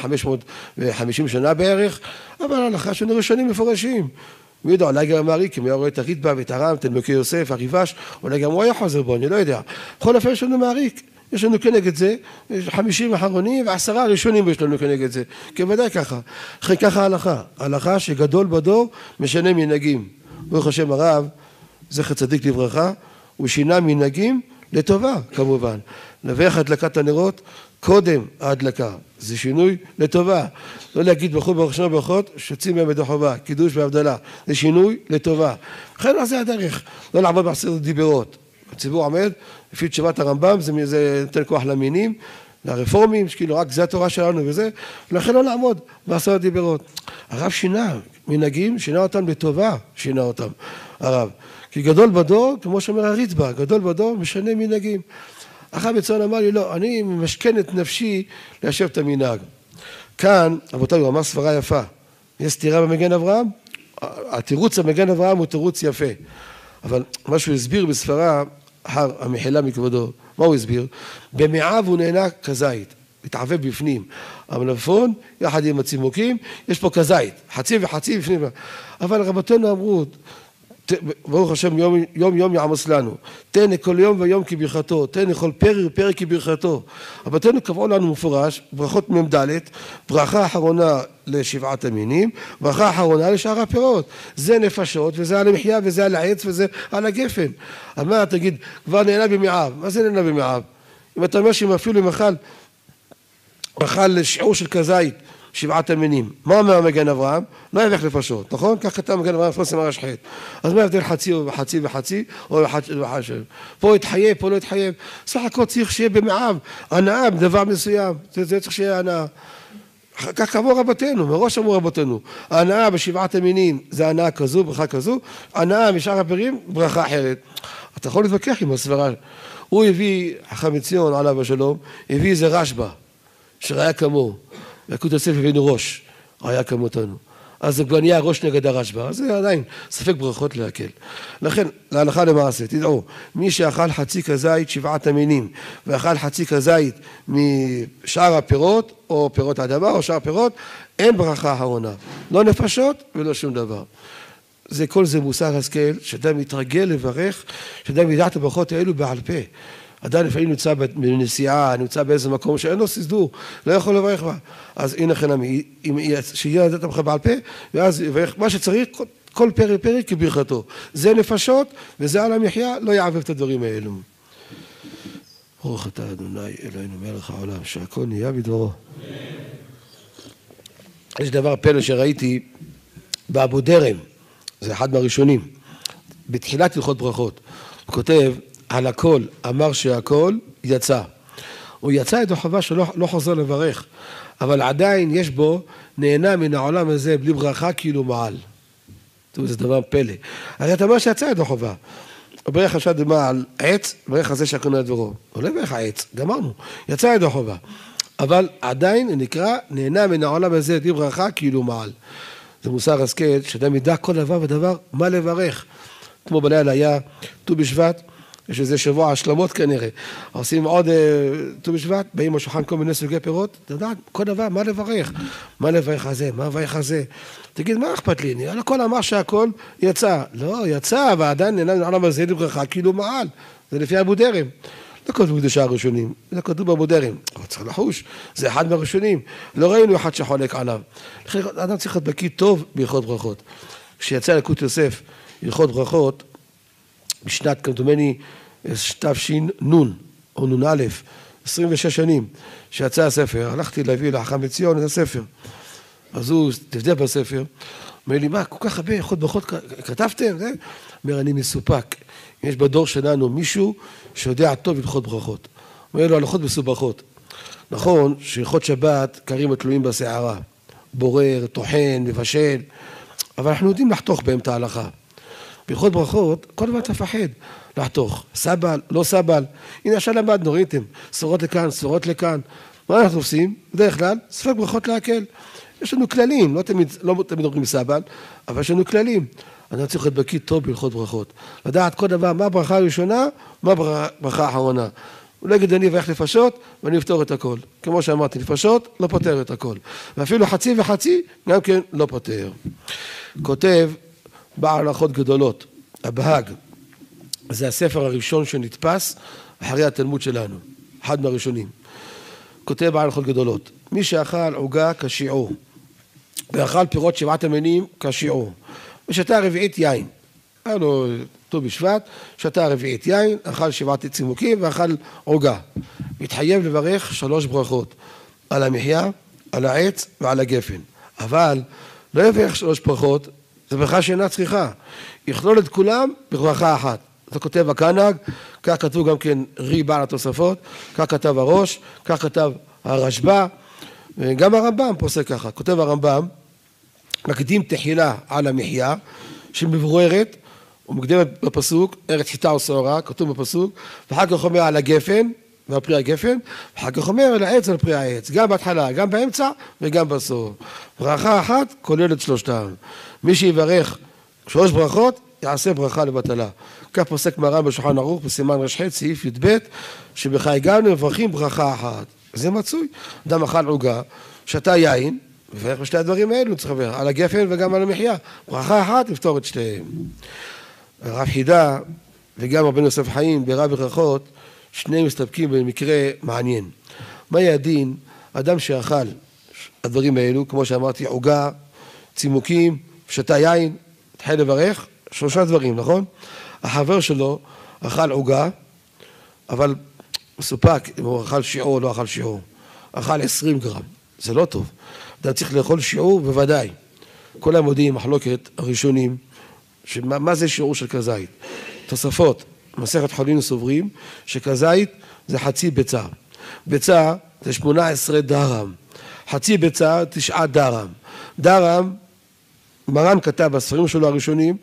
550 שנה בערך, אבל ההלכה שלנו ראשונים מפורשים. מי יודע, אולי גם המעריק, אם היה רואה את הריטב"א ואת הר"ם, את נימוקי יוסף, הריב"ש, אולי גם הוא היה חוזר בו, אני לא יודע. בכל אופן יש לנו מעריק, יש לנו כנגד זה, 50 אחרונים ו10 ראשונים יש לנו כנגד זה. כוודאי ככה. לכן ככה ההלכה. ההלכה שגדול בדור משנה מנהגים. ברוך השם הרב, זכר צדיק לברכה, הוא שינה מנהגים לטובה כמובן. נביך הדלקת הנרות קודם ההדלקה, זה שינוי לטובה. לא להגיד ברכו ברוך שמו ברכות, שוצאים מהם ידי חובה, קידוש והבדלה, זה שינוי לטובה. לכן זה הדרך, לא לעבוד בעשרת דיברות. הציבור עומד, לפי תשובת הרמב"ם, זה נותן כוח למינים, לרפורמים, שכאילו רק זה התורה שלנו וזה, ולכן לא לעמוד בעשרת דיברות. הרב שינה מנהגים, שינה אותם לטובה, שינה אותם הרב. כי גדול בדור, כמו שאומר הריטב"א, גדול בדור משנה מנהגים. אחר בצעון אמר לי, לא, אני משכן את נפשי ליישב את המנהג. כאן, רבותיי, הוא אמר סברה יפה. יש סתירה במגן אברהם? התירוץ במגן אברהם הוא תירוץ יפה. אבל מה שהוא הסביר בספרה, המחילה מכבודו, מה הוא הסביר? במעיו הוא נהנה כזית, מתערבב בפנים. המלפון, יחד עם הצימוקים, יש פה כזית, חצי וחצי בפנים. אבל רבותינו אמרו, ברוך השם יום יום יעמוס לנו, תן כל יום ויום כברכתו, תן כל פרק ופרק כברכתו. רבותינו קבעו לנו מפורש, ברכות מ"ד, ברכה אחרונה לשבעת המינים, ברכה אחרונה לשאר הפירות. זה נפשות וזה על המחיה וזה על העץ וזה על הגפן. אז מה תגיד, כבר נהנה במעיו, מה זה נהנה במעיו? אם אתה אומר שאם אפילו אכל שיעור של כזית, 7 המינים. מה אומר מגן אברהם? לא יברך לפשות, נכון? כך כתב מגן אברהם, פרסם הרש חטא. אז מה ההבדל חצי וחצי וחצי, או חצי? פה יתחייב, פה לא יתחייב. סך הכל צריך שיהיה במעיו, הנאה בדבר מסוים. זה צריך שיהיה הנאה. כך קבעו רבותינו, מראש אמרו רבותינו. הנאה ב7 המינים זה הנאה כזו, ברכה כזו. הנאה משאר הפירים, ברכה אחרת. אתה יכול להתווכח עם הסברה. הוא הביא, חכם מציון עליו השלום, הביא איזה רשב"א, שראה כמוהו. יקוד יוסף הבאנו ראש, היה כמותנו. אז זה כבר נהיה ראש נגד הרשב"א, אז זה עדיין ספק ברכות להקל. לכן, להלכה למעשה, תדעו, מי שאכל חצי כזית 7 המינים, ואכל חצי כזית משאר הפירות, או פירות האדמה, או שאר הפירות, אין ברכה אחרונה. לא נפשות ולא שום דבר. כל זה מוסר השכל, שאדם מתרגל לברך, שאדם ידע את הברכות האלו בעל פה. אדם לפעמים נמצא בנסיעה, נמצא באיזה מקום שאין לו סידור, לא יכול לברך בה. אז הנה חינמי, שיהיה לדעת המחה בעל פה, ואז יברך מה שצריך, כל פרק פרק כברכתו. זה נפשות, וזה על המחיה, לא יעבב את הדברים האלו. ברוך אתה אדוני אלוהינו מלך העולם, שהכל נהיה בדברו. יש דבר פלא שראיתי באבו דרם, זה אחד מהראשונים, בתחילת הלכות ברכות. הוא כותב, על הכל אמר שהכל יצא. הוא יצא ידו חובה שלא חוזר לברך, אבל עדיין יש בו, נהנה מן העולם הזה בלי ברכה כאילו מעל. זה דבר פלא. הרי אתה אומר שיצא ידו חובה. ברך השד מעל עץ, ברך הזה שהקונה את דברו. הוא לא ברך העץ, גמרנו. יצא ידו חובה. אבל עדיין נקרא, נהנה מן העולם הזה בלי ברכה כאילו מעל. זה מוסר השכל, שאדם ידע כל דבר ודבר מה לברך. כמו בלילה היה ט"ו בשבט, יש איזה שבוע השלמות כנראה. עושים עוד ט"ו בשבט, באים לשולחן כל מיני סוגי פירות, אתה יודע, כל דבר, מה לברך? מה לברך הזה? מה לברך הזה? תגיד, מה אכפת לי? אני על הכל אמר שהכל יצא. לא, יצא, אבל עדיין נהנה מן העולם הזה לברכה, כאילו מעל. זה לפי אבו דרם. לא כתבו קדושה הראשונים, זה כתוב באבו דרם. אבל צריך לחוש, זה אחד מהראשונים. לא ראינו אחד שחולק עליו. לכן אדם צריך להיות בקיא טוב בהלכות ברכות. כשיצא לקוט יוסף הלכות ברכות, בשנת כמדומני תש"ן או נ"א, 26 שנים שיצא הספר, הלכתי להביא לחכם בציון את הספר. אז הוא דפדף בספר, אומר לי, מה, כל כך הרבה הלכות ברכות כתבתם? אומר, אני מסופק. יש בדור שלנו מישהו שיודע טוב הלכות ברכות. אומר לו, הלכות מסובכות. נכון שהלכות שבת קרים התלויים בסערה, בורר, טוחן, מבשל, אבל אנחנו יודעים לחתוך בהם את ההלכה. בהלכות ברכות, כל דבר תפחד לחתוך. סבל, לא סבל. הנה עכשיו למדנו, ראיתם, ספרות לכאן, ספרות לכאן. מה אנחנו עושים? בדרך כלל, ספק ברכות להקל. יש לנו כללים, לא תמיד אומרים סבל, אבל יש לנו כללים. אני צריך להיות בקיא טוב בהלכות ברכות. לדעת כל דבר, מה הברכה הראשונה, מה הברכה האחרונה. אולי יגיד אני ואיך לפשות, ואני אפתור את הכל. כמו שאמרתי, לפשות, לא פותר את הכל. ואפילו חצי וחצי, גם כן לא פותר. כותב, בעל הלכות גדולות, הבהג, זה הספר הראשון שנתפס אחרי התלמוד שלנו, אחד מהראשונים. כותב בעל הלכות גדולות, מי שאכל עוגה כשיעור, ואכל פירות שבעת המינים כשיעור, ושתה רביעית יין, היה לו ט"ו בשבט, שתה רביעית יין, אכל 7 צימוקים ואכל עוגה. התחייב לברך 3 ברכות, על המחיה, על העץ ועל הגפן. אבל לא יברך 3 ברכות, זה ברכה שאינה צריכה. יכלול את כולם בברכה אחת. אתה כותב הקנ"ג, כך כתבו גם כן רי בעל התוספות, כך כתב הראש, כך כתב הרשב"א, גם הרמב"ם פוסק ככה. כותב הרמב"ם, מקדים תחילה על המחיה, שמבוררת, ומקדמת בפסוק, ארץ חיטה ושעורה, כתוב בפסוק, ואחר כך אומר על הגפן, ועל פרי הגפן, ואחר כך אומר על העץ ועל פרי העץ, גם בהתחלה, גם באמצע וגם בסוף. ברכה אחת כוללת 3. מי שיברך 3 ברכות, יעשה ברכה לבטלה. כך פוסק מרן בשולחן ערוך, בסימן ר"ח, סעיף י"ב, שבך הגענו מברכים ברכה אחת. זה מצוי. אדם אכל עוגה, שתה יין, וברך בשתי הדברים האלו, צריך לברך, על הגפן וגם על המחיה. ברכה אחת, לפתור את שתיהם. הרב חידה וגם רבנו יוסף חיים ברב ברכות, שניהם מסתפקים במקרה מעניין. מה יהיה הדין? אדם שאכל הדברים האלו, כמו שאמרתי, עוגה, צימוקים, שתה יין, התחיל לברך, 3 דברים, נכון? החבר שלו אכל עוגה, אבל מסופק אם הוא אכל שיעור או לא אכל שיעור. אכל 20 גרם, זה לא טוב. אדם צריך לאכול שיעור בוודאי. כל המודיעים, מחלוקת הראשונים, מה זה שיעור של כזית? תוספות, מסכת חולין סוברים, שכזית זה חצי ביצה. ביצה זה 18 דרם. חצי ביצה 9 דרם. דרם, מרן כתב בספרים שלו הראשונים,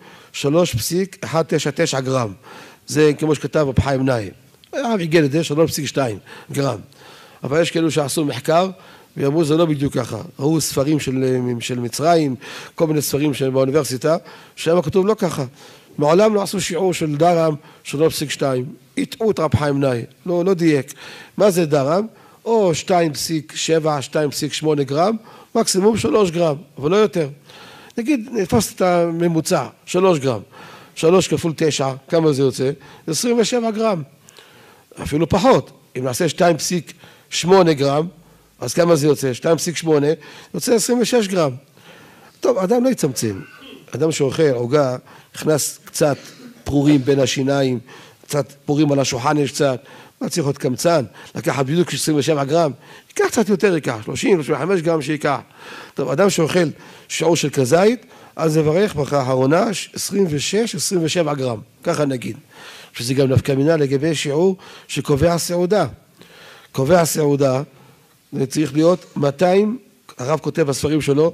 3.199 גרם. זה כמו שכתב רב חיים נאי. הרב עיגל את זה 3.2 גרם. אבל יש כאלו שעשו מחקר, ואמרו זה לא בדיוק ככה. ראו ספרים של מצרים, כל מיני ספרים באוניברסיטה, שם כתוב לא ככה. מעולם לא עשו שיעור של דרם 3.2. הטעו את רב חיים נאי, לא דייק. מה זה דרם? או 2.7, 2.8 גרם, מקסימום 3 גרם, אבל לא יותר. נגיד, נתפוס את הממוצע, 3 גרם. 3 כפול 9, כמה זה יוצא? 27 גרם. אפילו פחות. אם נעשה 2.8 גרם, אז כמה זה יוצא? 2.8, יוצא 26 גרם. טוב, אדם לא יצמצם. אדם שאוכל עוגה, נכנס קצת פרורים בין השיניים, קצת פורים על השולחן יש קצת, מה צריך להיות קמצן, לקחת בדיוק 27 גרם, ייקח קצת יותר, ייקח 30, 35 גרם שיקח. טוב, אדם שאוכל שיעור של כזית, אז נברך ברכה האחרונה 26-27 גרם, ככה נגיד. שזה גם נפקא מינה לגבי שיעור שקובע סעודה. קובע סעודה, זה צריך להיות 200, הרב כותב בספרים שלו,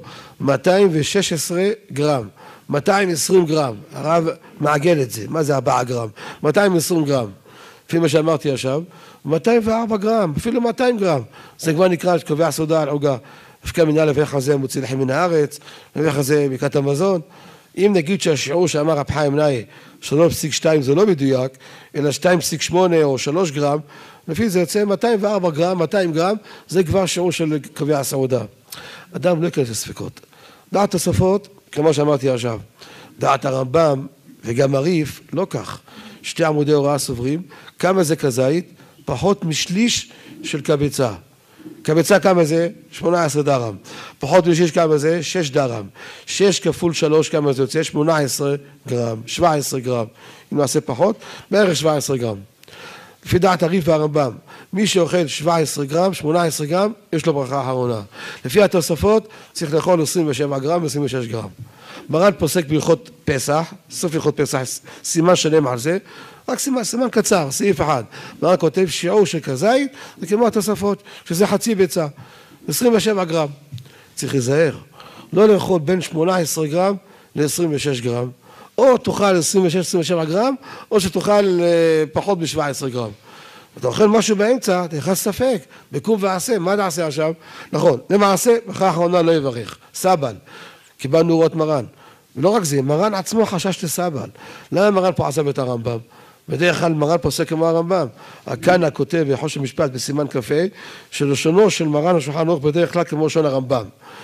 216 גרם, 220 גרם, הרב מעגל את זה, מה זה 4 גרם? 220 גרם, לפי מה שאמרתי עכשיו, 204 גרם, אפילו 200 גרם, זה כבר נקרא שקובע סעודה על עוגה. נפקא מינה לברך הזה מוציא לחם מן הארץ, לברך הזה ברכת המזון. אם נגיד שהשיעור שאמר רב חיים נאי 3.2 זה לא מדויק, אלא 2.8 או 3 גרם, לפי זה יוצא 204 גרם, 200 גרם, זה כבר שיעור של קביע הסעודה. אדם לא יקלט לספקות. דעת תוספות, כמו שאמרתי עכשיו, דעת הרמב"ם וגם הריף, לא כך. 2 עמודי הוראה סוברים, כמה זה כזית? פחות משליש של קבצה. קבצה כמה זה? 18 דרם. פחות משליש כמה זה? 6 דרם. 6 כפול 3 כמה זה יוצא? 18 גרם, 17 גרם. אם נעשה פחות, בערך 17 גרם. לפי דעת הריף והרמב"ם, מי שאוכל 17 גרם, 18 גרם, יש לו ברכה אחרונה. לפי התוספות, צריך לאכול 27 גרם ו26 גרם. מרן פוסק בהלכות פסח, סוף הלכות פסח, סימן שלם על זה, רק סימן קצר, סעיף אחד. מרן כותב שיעור של כזית, זה כמו התוספות, שזה חצי ביצה, 27 גרם. צריך להיזהר, לא לאכול בין 18 גרם ל-26 גרם, או תאכל 26-27 גרם, או שתאכל פחות מ-17 גרם. אתה אוכל משהו באמצע, אתה נכנס ספק, בקום ועשה, מה תעשה עכשיו? נכון, למעשה, ברכה האחרונה לא יברך, סבל, קיבלנו אורות מרן. ולא רק זה, מרן עצמו חשש לסבל. למה מרן פה עזב את הרמב"ם? בדרך כלל מרן פוסק כמו הרמב"ם. הכהנא כותב בחושן משפט בסימן כ"ה, שלשונו של מרן השולחן ערוך בדרך כלל כמו לשון הרמב"ם.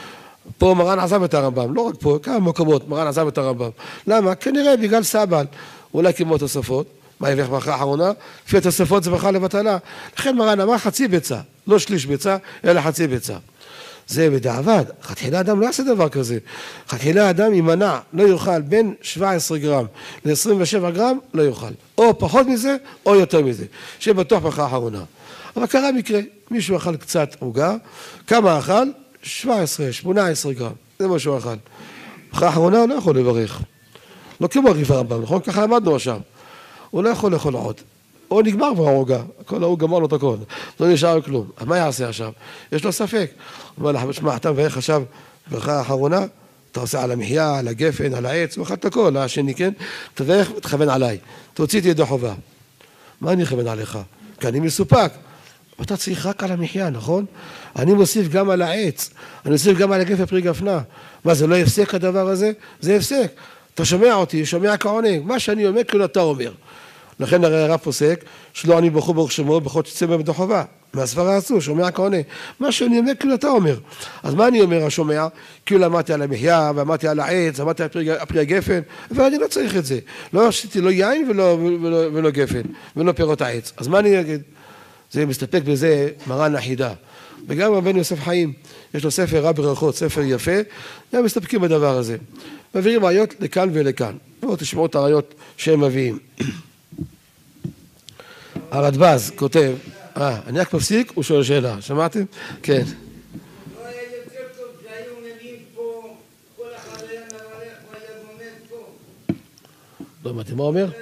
פה מרן עזב את הרמב"ם, לא רק פה, כמה מקומות מרן עזב את הרמב"ם. למה? כנראה בגלל סבל, אולי כמו תוספות. מה יברך ברכה האחרונה? לפי התוספות זה ברכה לבטלה. לכן מרן אמר חצי ביצה, לא שליש ביצה, אלא חצי ביצה. זה בדיעבד, חתחילה אדם לא יעשה דבר כזה. חתחילה אדם יימנע, לא יאכל בין 17 גרם ל-27 גרם, לא יאכל. או פחות מזה, או יותר מזה. שבטוח ברכה האחרונה. אבל קרה מקרה, מישהו אכל קצת עוגה, כמה אכל? 17, 18 גרם, זה מה שהוא אכל. ברכה האחרונה הוא לא יכול לברך. לא כמו הריף הרמב"ם, נכון? ככה למדנו עכשיו. הוא לא יכול לאכול עוד. או נגמר כבר העוגה, הכל ההוא גמר לו את הכל, לא נשאר כלום. אז מה יעשה עכשיו? יש לו ספק. הוא אומר לך, שמע, אתה מברך עכשיו ברכה האחרונה, אתה עושה על המחיה, על הגפן, על העץ, הוא אכל את הכל, השני, כן? תברך ותכוון עליי, תוציא את ידו חובה. מה אני אכוון עליך? כי אני מסופק. אתה צריך רק על המחיה, נכון? אני מוסיף גם על העץ, אני מוסיף גם על הגפן פרי גפנה. מה, זה לא יפסק הדבר הזה? זה יפסק. אתה שומע אותי, שומע כעונג, מה שאני אומר כאילו אתה אומר. לכן הרי הרב פוסק, שלא אני ברוך הוא ברוך שמו, בכל שתצא בבית חובה. מהסברה הזו, שומע כעונג. מה שאני אומר כאילו אתה אומר. אז מה אני אומר השומע? כאילו אמרתי על המחיה, ואמרתי על העץ, אמרתי על פרי הגפן, ואני לא צריך את זה. לא עשיתי לא יין ולא גפן, ולא פירות העץ. אז מה אני אגיד? זה מסתפק בזה מרן החידה. וגם רבנו יוסף חיים, יש לו ספר רב ברכות, ספר יפה, הם מסתפקים בדבר הזה. מביאים ראיות לכאן ולכאן. בואו תשמעו את הראיות שהם מביאים. הרדב"ז כותב, אני רק מפסיק, הוא שואל שאלה, שמעתם? כן. לא היה יותר טוב שהיו מביאים פה, כל אחד היה מברך והיה גומד פה. לא אמרתי, מה אומר?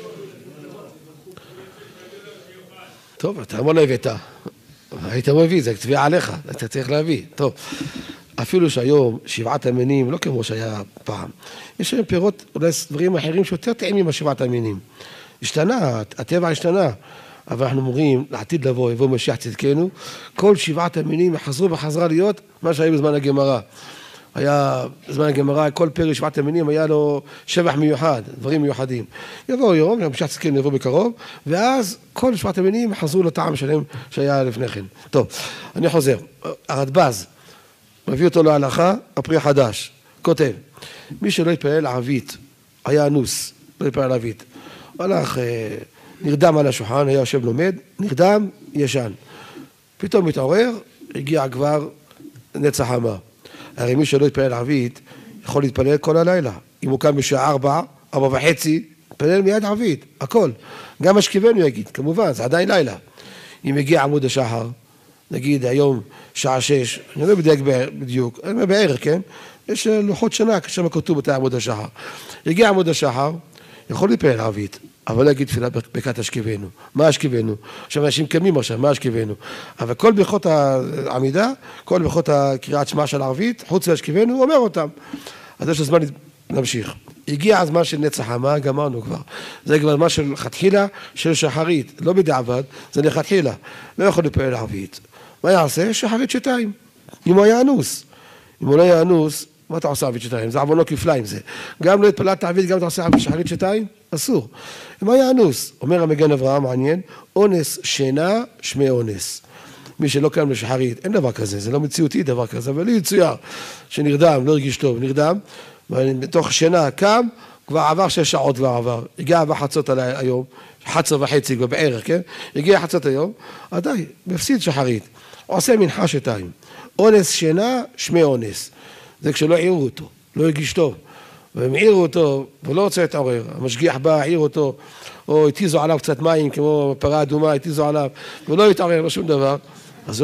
טוב, אתה לא הבאת. היית מביא, זה תביעה עליך, אתה צריך להביא. טוב, אפילו שהיום 7 המינים, לא כמו שהיה פעם, יש היום פירות, אולי דברים אחרים שיותר טעימים מ7 המינים. השתנה, הטבע השתנה, אבל אנחנו אומרים, לעתיד לבוא, יבוא משיח צדקנו, כל 7 המינים יחזרו וחזרה להיות מה שהיה בזמן הגמרא. היה, בזמן הגמרא, כל פרי 7 המינים היה לו שבח מיוחד, דברים מיוחדים. יבוא יום, משיח צדקנו יבוא בקרוב, ואז כל 7 המינים יחזרו לטעם שלהם שהיה לפני כן. טוב, אני חוזר. הרדב"ז, מביא אותו להלכה, הפרי החדש, כותב, מי שלא יתפלל ערבית, היה אנוס, לא יתפלל ערבית. הלך, נרדם על השולחן, היה יושב לומד, נרדם, ישן. פתאום מתעורר, הגיע כבר נצח חמה. הרי מי שלא יתפלל ערבית, יכול להתפלל כל הלילה. אם הוא קם בשעה 4:30, מתפלל מיד ערבית, הכל. גם משכיבנו יגיד, כמובן, זה עדיין לילה. אם הגיע עמוד השחר, נגיד היום שעה 6, אני לא בדיוק בדיוק, אני אומר בערך, כן? יש לוחות שנה, כשם כתוב בתא עמוד השחר. הגיע עמוד השחר, יכול להתפלל ערבית, אבל לא יגיד תפילה ברכת השכיבנו. מה השכיבנו? עכשיו אנשים קמים עכשיו, מה השכיבנו? אבל כל ברכות העמידה, כל ברכות הקריאת שמע של ערבית, חוץ מהשכיבנו, הוא אומר אותם. אז יש הזמן להמשיך. הגיע הזמן של נצח חמה, גמרנו כבר. זה כבר הזמן של חתחילה, של שחרית, לא בדיעבד, זה לכתחילה. לא יכול להתפלל ערבית. מה יעשה? שחרית שתיים. אם הוא היה אנוס. אם הוא לא היה אנוס, מה אתה עושה ערבית שתיים? זה עוונו כפליים זה. גם לא התפללת ערבית, גם אתה עושה ערבית שחרית שתיים? אסור. אם היה אנוס, אומר המגן אברהם, מעניין, אונס שינה, שמי אונס. מי שלא קיים לשחרית, אין דבר כזה, זה לא מציאותי דבר כזה, אבל לי יצויר שנרדם, לא הרגיש טוב, נרדם, ובתוך שינה קם, כבר עבר 6 שעות כבר עבר, הגיע בחצות היום, 11:30 כבר בערך, כן? הגיע חצות היום, עדיין, מפסיד שחרית, עושה מנחה שתיים, אונס שינה, שמי אונס, זה כשלא העירו אותו, לא הרגיש טוב, והם העירו אותו, ולא רוצה להתעורר, המשגיח בא, העיר אותו, או התיזו עליו קצת מים, כמו פרה אדומה, התיזו עליו, ולא התעורר, לא שום דבר, אז זה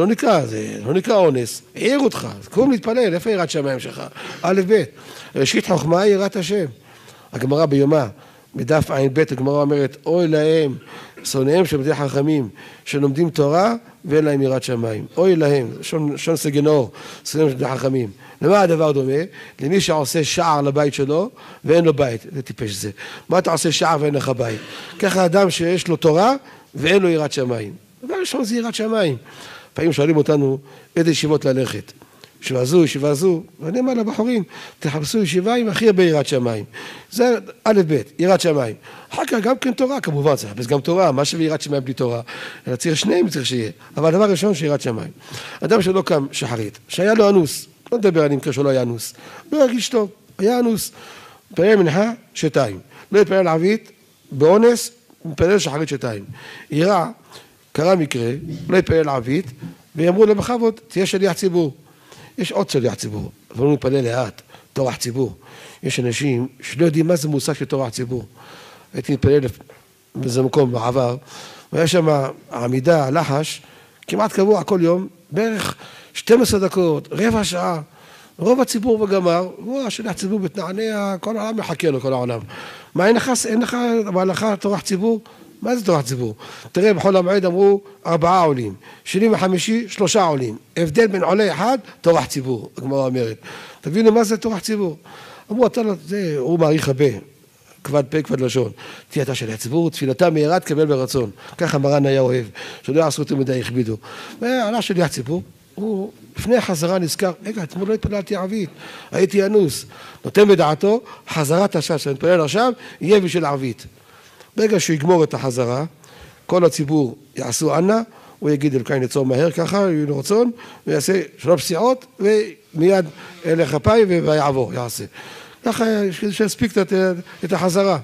לא נקרא אונס, העיר אותך, קום להתפלל, איפה יראת שמיים שלך? א' ב', ראשית חוכמה יראת השם. הגמרא ביומה, בדף עין ב', הגמרא אומרת, אוי להם, שונאיהם של בתי חכמים, שלומדים תורה ואין להם יראת שמיים. אוי להם, שון סגנור, שונאיהם של בתי חכמים. למה הדבר דומה? למי שעושה שער לבית שלו ואין לו בית, זה טיפש זה. מה אתה עושה שער ואין לך בית? ככה אדם שיש לו תורה ואין לו יראת שמיים. דבר ראשון זה יראת שמיים. פעמים שואלים אותנו איזה ישיבות ללכת. ישיבה זו, ואני אומר לבחורים, תחפשו ישיבה עם הכי הרבה יראת שמיים. זה א' ב', יראת שמיים. אחר כך גם כן תורה, כמובן, צריך לחפש גם תורה, מה שווה יראת שמיים בלי תורה. אלא צריך שניהם צריך שיהיה. אבל הדבר הראשון שיראת שמיים. אדם שלא קם שחרית, שהיה לו אנוס, לא נדבר על מקרה שלא היה אנוס, לא ירגיש טוב, היה אנוס, מתפלל מנחה שתיים. לא יתפלל ערבית, באונס, מתפלל שחרית שתיים. יראה, קרה מקרה, לא יתפלל ערבית, ויאמרו לו בכבוד, תהיה שליח ציבור. יש עוד שליח ציבור, אבל הוא מתפלל לאט, טורח ציבור. יש אנשים שלא יודעים מה זה מושג של טורח ציבור. הייתי מתפלל באיזה מקום בעבר, והיה שם העמידה, הלחש, כמעט קבוע כל יום, בערך 12 דקות, רבע שעה, רוב הציבור וגמר, הוא השליח ציבור בתנענע, כל העולם מחכה לו, כל העולם. מה אין לך בהלכה טורח ציבור? מה זה תורת ציבור? תראה, בחול המועד אמרו 4 עולים, שני וחמישי 3 עולים. הבדל בין עולה אחד, תורת ציבור, הגמרא אומרת. תבינו מה זה תורת ציבור? אמרו, הוא מעריך הרבה, כבד פה, כבד לשון. תהיה אתה שליח ציבור, תפילתה מהירה תקבל ברצון. ככה מרן היה אוהב, שלא יעשו אותו מדי הכבידו. ועלה שליח ציבור, הוא לפני החזרה נזכר, רגע, אתמול לא התפללתי ערבית, הייתי אנוס. נותן בדעתו, חזרת השעה שאני מתפלל עכשיו, יהיה בשביל ערבית. ברגע שהוא יגמור את החזרה, כל הציבור יעשו ענה, הוא יגיד אלוהי נצור מהר ככה, יהיו לו רצון, ויעשה 3 פסיעות, ומיד ילך אפיים ויעבור, יעשה. ככה שיספיק את החזרה.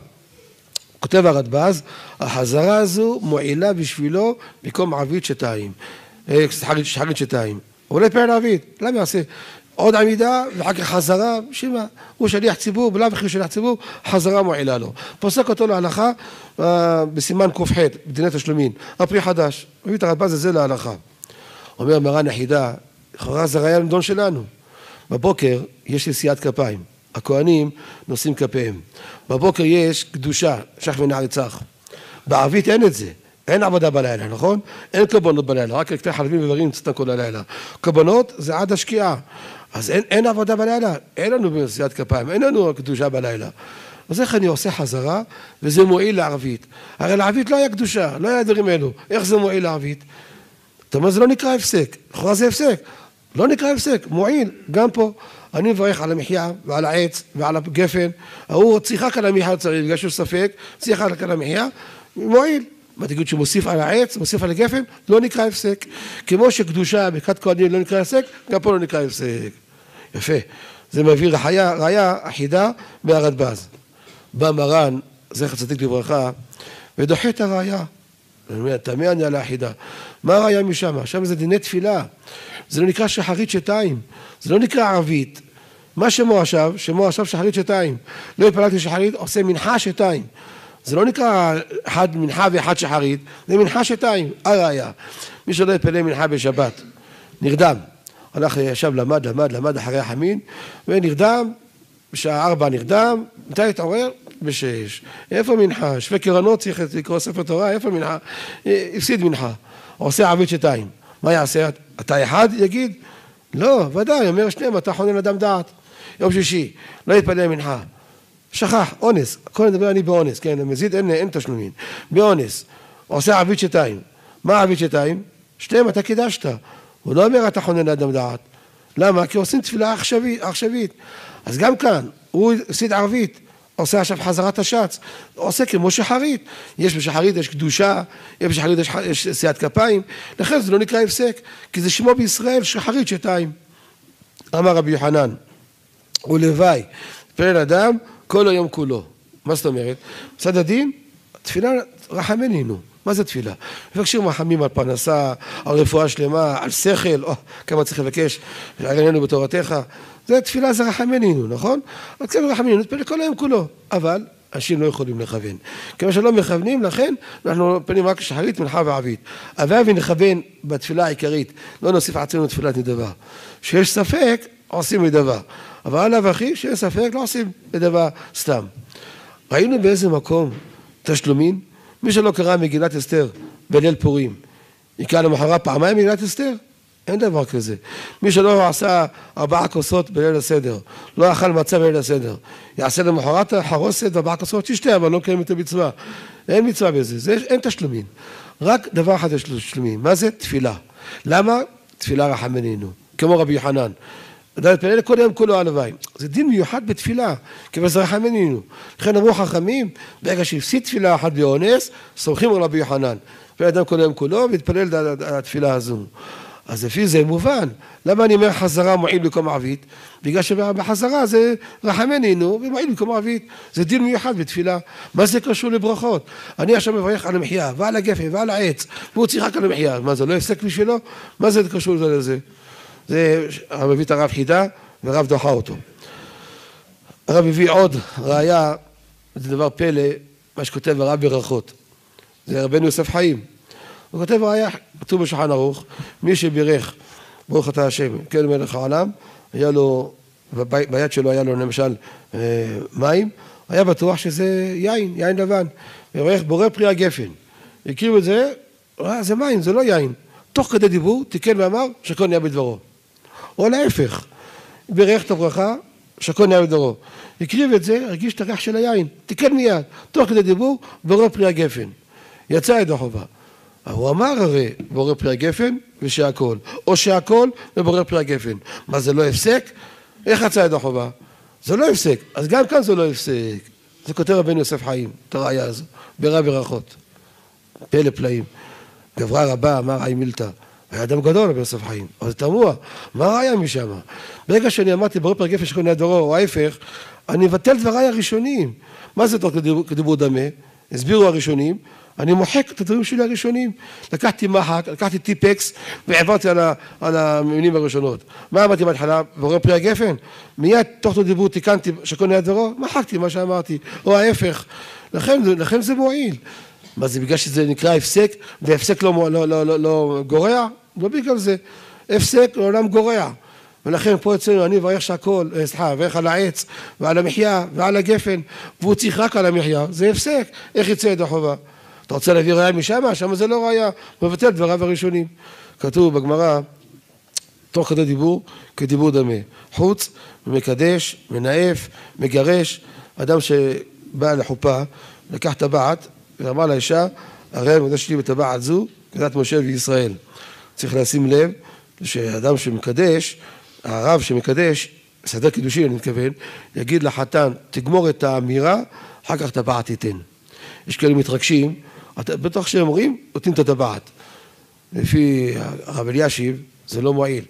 כותב הרדב"ז, החזרה הזו מועילה בשבילו במקום ערבית שתיים, שחרית שתיים. הוא לא יתפלל ערבית, למה יעשה? עוד עמידה ואחר כך חזרה, שמה? הוא שליח ציבור, בלב אחרי שליח ציבור, חזרה מועילה לו. פוסק אותו להלכה בסימן ק"ח, בדיני תשלומין, הפרי חדש. מביא את הרדב"ז הזה להלכה. אומר מרן יחידה, לכאורה זה ראיה למדון שלנו. בבוקר יש נשיאת כפיים, הכהנים נושאים כפיהם. בבוקר יש קדושה, שח ונער יצח. בערבית אין את זה. אין עבודה בלילה, נכון? אין קורבנות בלילה, רק לקטי חלבים ודברים צטן כל הלילה. קורבנות זה עד השקיעה. אז אין עבודה בלילה, אין לנו בנשיאת כפיים, אין לנו קדושה בלילה. אז איך אני עושה חזרה, וזה מועיל לערבית. הרי לערבית לא היה קדושה, לא היה דברים אלו. איך זה מועיל לערבית? זאת אומרת, זה לא נקרא הפסק. לכאורה זה הפסק. לא נקרא הפסק, מועיל. גם פה, אני מברך על המחיה ועל העץ ועל הגפן. הוא שיחק על המחיה, צריך, בגלל שהוא ספק, שיחק על המחיה, מועיל. מה תגיד שמוסיף על העץ, מוסיף על הגפן, לא נקרא הפסק. כמו שקדושה ברכת כהנים לא נקרא הפסק, גם פה לא נקרא הפסק. יפה. זה מביא ראיה אחידה מהרדב"ז. בא מרן, זכר צדיק לברכה, ודוחה את הראיה. תמה אני על האחידה. מה הראיה משם? שם זה דיני תפילה. זה לא נקרא שחרית שתיים. זה לא נקרא ערבית. מה שמו עכשיו? שמו עכשיו שחרית שתיים. לא התפללתי שחרית, עושה מנחה שתיים. זה לא נקרא אחד מנחה ואחד שחרית, זה מנחה שתיים, הראיה. מי שלא יפלל מנחה בשבת, נרדם. הלך ישב למד אחרי החמין, ונרדם, בשעה 4 נרדם, מתי התעורר? ב6. איפה מנחה? שווה קרנות צריך לקרוא ספר תורה, איפה מנחה? הפסיד מנחה. עושה עביד שתיים. מה יעשה? אתה אחד? יגיד? לא, ודאי, אומר שניהם, אתה חונן אדם דעת. יום שישי, לא יתפלל מנחה. שכח, אונס. הכל נדבר אני באונס, כן, מזיד אין תשלומים. באונס. עושה עביד שתיים. מה עביד שתיים? שניהם, אתה קידשת. הוא לא אומר אתה חונן אדם דעת. למה? כי עושים תפילה עכשווית. אז גם כאן, הוא הפסיד ערבית. עושה עכשיו חזרת השץ, עושה כמו שחרית. יש בשחרית, יש קדושה, יש בשחרית, יש שיאת כפיים, לכן זה לא נקרא הפסק, כי זה שמו בישראל שחרית שתיים. אמר רבי יוחנן, ולוואי, פלל אדם כל היום כולו. מה זאת אומרת? מצד הדין, תפילה רחמנינו. מה זה תפילה? מבקשים רחמים על פרנסה, על רפואה שלמה, על שכל, כמה צריך לבקש, עלינו בתורתך. זה תפילה, זה רחמנינו, נכון? אז כן רחמנינו, נתפלל כל היום כולו. אבל אנשים לא יכולים לכוון. כמה שלא מכוונים, לכן אנחנו פנים רק שחרית, מנחה וערבית. אבל ונכוון בתפילה העיקרית, לא נוסיף עצמנו תפילת נדבה. שיש ספק, עושים נדבה. אבל עליו אחי, שיש ספק, לא עושים נדבה סתם. ראינו באיזה מקום תשלומים? מי שלא קרא מגילת אסתר בליל פורים, יקרא למחרת פעמיים מגילת אסתר? אין דבר כזה. מי שלא עשה 4 כוסות בליל הסדר, לא אכל מצה בליל הסדר, יעשה למחרת חרוסת ו4 כוסות, תשתה, אבל לא קיים את המצווה. אין מצווה בזה, אין תשלומים. רק דבר אחד יש תשלומים. מה זה? תפילה. למה? תפילה רחמנינו. כמו רבי יוחנן. להתפלל כל יום כולו הלוואי. זה דין מיוחד בתפילה, כיוון זה רחמנינו. לכן אמרו חכמים, ברגע שהפסיד תפילה אחת באונס, סומכים על רבי יוחנן. התפלל אדם כל יום כולו והתפלל על התפילה הזו. אז לפי זה מובן. למה אני אומר חזרה מועיל במקום ערבית? בגלל שבחזרה זה רחמנינו ומועיל במקום ערבית. זה דין מיוחד בתפילה. מה זה קשור לברכות? אני עכשיו מברך על המחיה ועל הגפן ועל העץ, והוא צריך רק על המחיה. מה זה לא הפסק בשבילו? מה זה קשור לזה? זה הרב הביא את הרב חידה והרב דוחה אותו. הרב הביא עוד ראיה, זה דבר פלא, מה שכותב הרב ברכות. זה רבנו יוסף חיים. הוא כותב ראיה, כתוב בשולחן ערוך, מי שבירך ברוך אתה השם, כן מלך העולם, היה לו, ביד שלו היה לו למשל מים, היה בטוח שזה יין לבן. וברך בורא פרי הגפן. הקריב את זה, זה מים, זה לא יין. תוך כדי דיבור, תיקן ואמר, שכל נהיה בדברו. או להפך, בירך את הברכה, שכל נהיה בדברו. הקריב את זה, הרגיש את הריח של היין, תיקן מיד, תוך כדי דיבור, בורא פרי הגפן. יצא ידי חובה. הוא אמר הרי, בורא פרי הגפן ושהכל, או שהכל ובורא פרי הגפן. מה זה לא הפסק? איך יצא ידי חובה? זה לא הפסק, אז גם כאן זה לא הפסק. זה כותב רבנו יוסף חיים, את הראיה הזו, ברב ברכות. פלא פלאים. גברה רבה, אמר אי מילתא. היה אדם גדול רבי יוסף חיים, אבל זה תמוה, מה ראיה משם? ברגע שאני אמרתי בורא פרי הגפן שכל נהיה דברו, או ההפך, אני מבטל דבריי הראשונים. מה זה תוך כדיבור דמה? הסבירו הראשונים, אני מוחק את הדברים שלי הראשונים. לקחתי מחק, לקחתי טיפקס, ועברתי על המילים הראשונות. מה אמרתי בהתחלה? בורא פרי הגפן? מיד תוך דיבור תיקנתי שכל נהיה דברו, מחקתי מה שאמרתי, או ההפך. לכן זה מועיל. מה זה, בגלל שזה נקרא הפסק, והפסק לא גורע? לא בגלל זה. הפסק לעולם גורע. ולכן פה אצלנו אני מברך שהכל, מברך על העץ, ועל המחיה, ועל הגפן, והוא צריך רק על המחיה, זה הפסק. איך יצא ידי חובה? אתה רוצה להביא ראיה משם? שם זה לא ראיה, מבטל דבריו הראשונים. כתוב בגמרא, תוך כדי דיבור, כדיבור דמה. חוץ, מקדש, מנאף, מגרש, אדם שבא לחופה, לקח טבעת, ואמר לאישה, הרי המקדש שלי בטבעת זו, כדת משה וישראל. צריך לשים לב, שאדם שמקדש, הרב שמקדש, סדר קידושי אני מתכוון, יגיד לחתן, תגמור את האמירה, אחר כך טבעת תיתן. יש כאלה מתרגשים, בטוח שהם אומרים, נותנים את הטבעת. לפי הרב אלישיב, זה לא מועיל.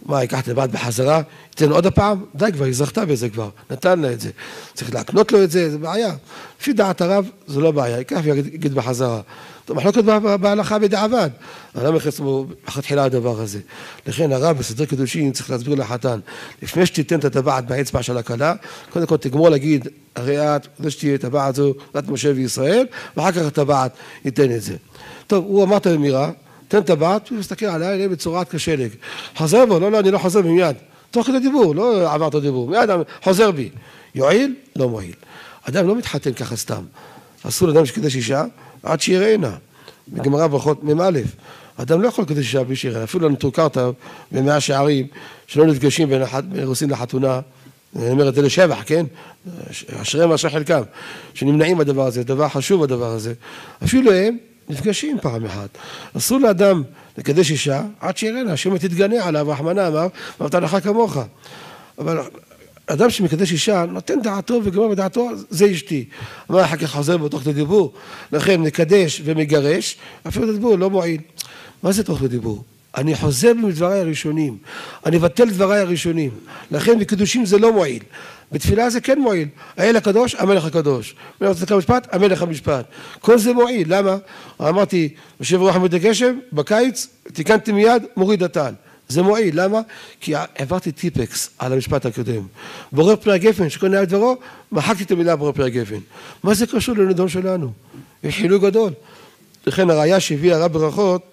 מה, ייקח את הטבעת בחזרה, ייתן עוד הפעם? די כבר, היא זכתה בזה כבר, נתן לה את זה. צריך להקנות לו את זה, זה בעיה. לפי דעת הרב, זה לא בעיה, ייקח ויגיד בחזרה. טוב, מחלוקת בהלכה בדיעבד. אבל למה נכנס בו תחילה הדבר הזה? לכן הרב בסדר קידושין צריך להסביר לחתן, לפני שתיתן את הטבעת באצבע של הכלה, קודם כל תגמור להגיד, הרי את, כדי שתהיה את הטבעת הזו, בת משה וישראל, ואחר כך הטבעת ייתן את זה. טוב, הוא אמר את האמירה, תן טבעת, הוא מסתכל עליי בצורת כשלג. חוזר בו, לא, אני לא חוזר מיד. תוך כדי דיבור, לא עברת דיבור, מיד חוזר בי. יועיל? לא מועיל. אדם לא מתחתן ככה סתם. אסור לאדם שקידש אישה, עד שיראינה. בגמרא ברכות מ"א. אדם לא יכול לקדש אישה בלי שיראינה. אפילו נטורקרת במאה שערים, שלא נפגשים בין אירוסין לחתונה, אני אומר את זה לשבח, כן? אשריהם ואשרי חלקם, שנמנעים בדבר הזה, דבר חשוב בדבר הזה. אפילו הם נפגשים פעם אחת. אסור לאדם לקדש אישה עד שיראינה, השם תתגנה עליו, רחמנא אמר, ואהבת לך כמוך. אבל אדם שמקדש אישה נותן דעתו וגמר בדעתו, זה אשתי. אמר אחר כך חוזר בו תוך לדיבור, לכן מקדש ומגרש, אפילו לדיבור לא מועיל. מה זה תוך לדיבור? אני חוזר מדבריי הראשונים, אני אבטל דבריי הראשונים, לכן בקידושים זה לא מועיל. בתפילה זה כן מועיל, האל הקדוש, המלך הקדוש. מלך המשפט, המלך המשפט. כל זה מועיל, למה? אמרתי, יושב רוח עמוד הגשם, בקיץ, תיקנתי מיד, מוריד הטל. זה מועיל, למה? כי העברתי טיפקס על המשפט הקודם. בורר פני הגפן, שקונה על דברו, מחקתי את המילה בורר פני הגפן. מה זה קשור לנדון שלנו? יש חילוי גדול. לכן הראיה שהביא הרב ברכות,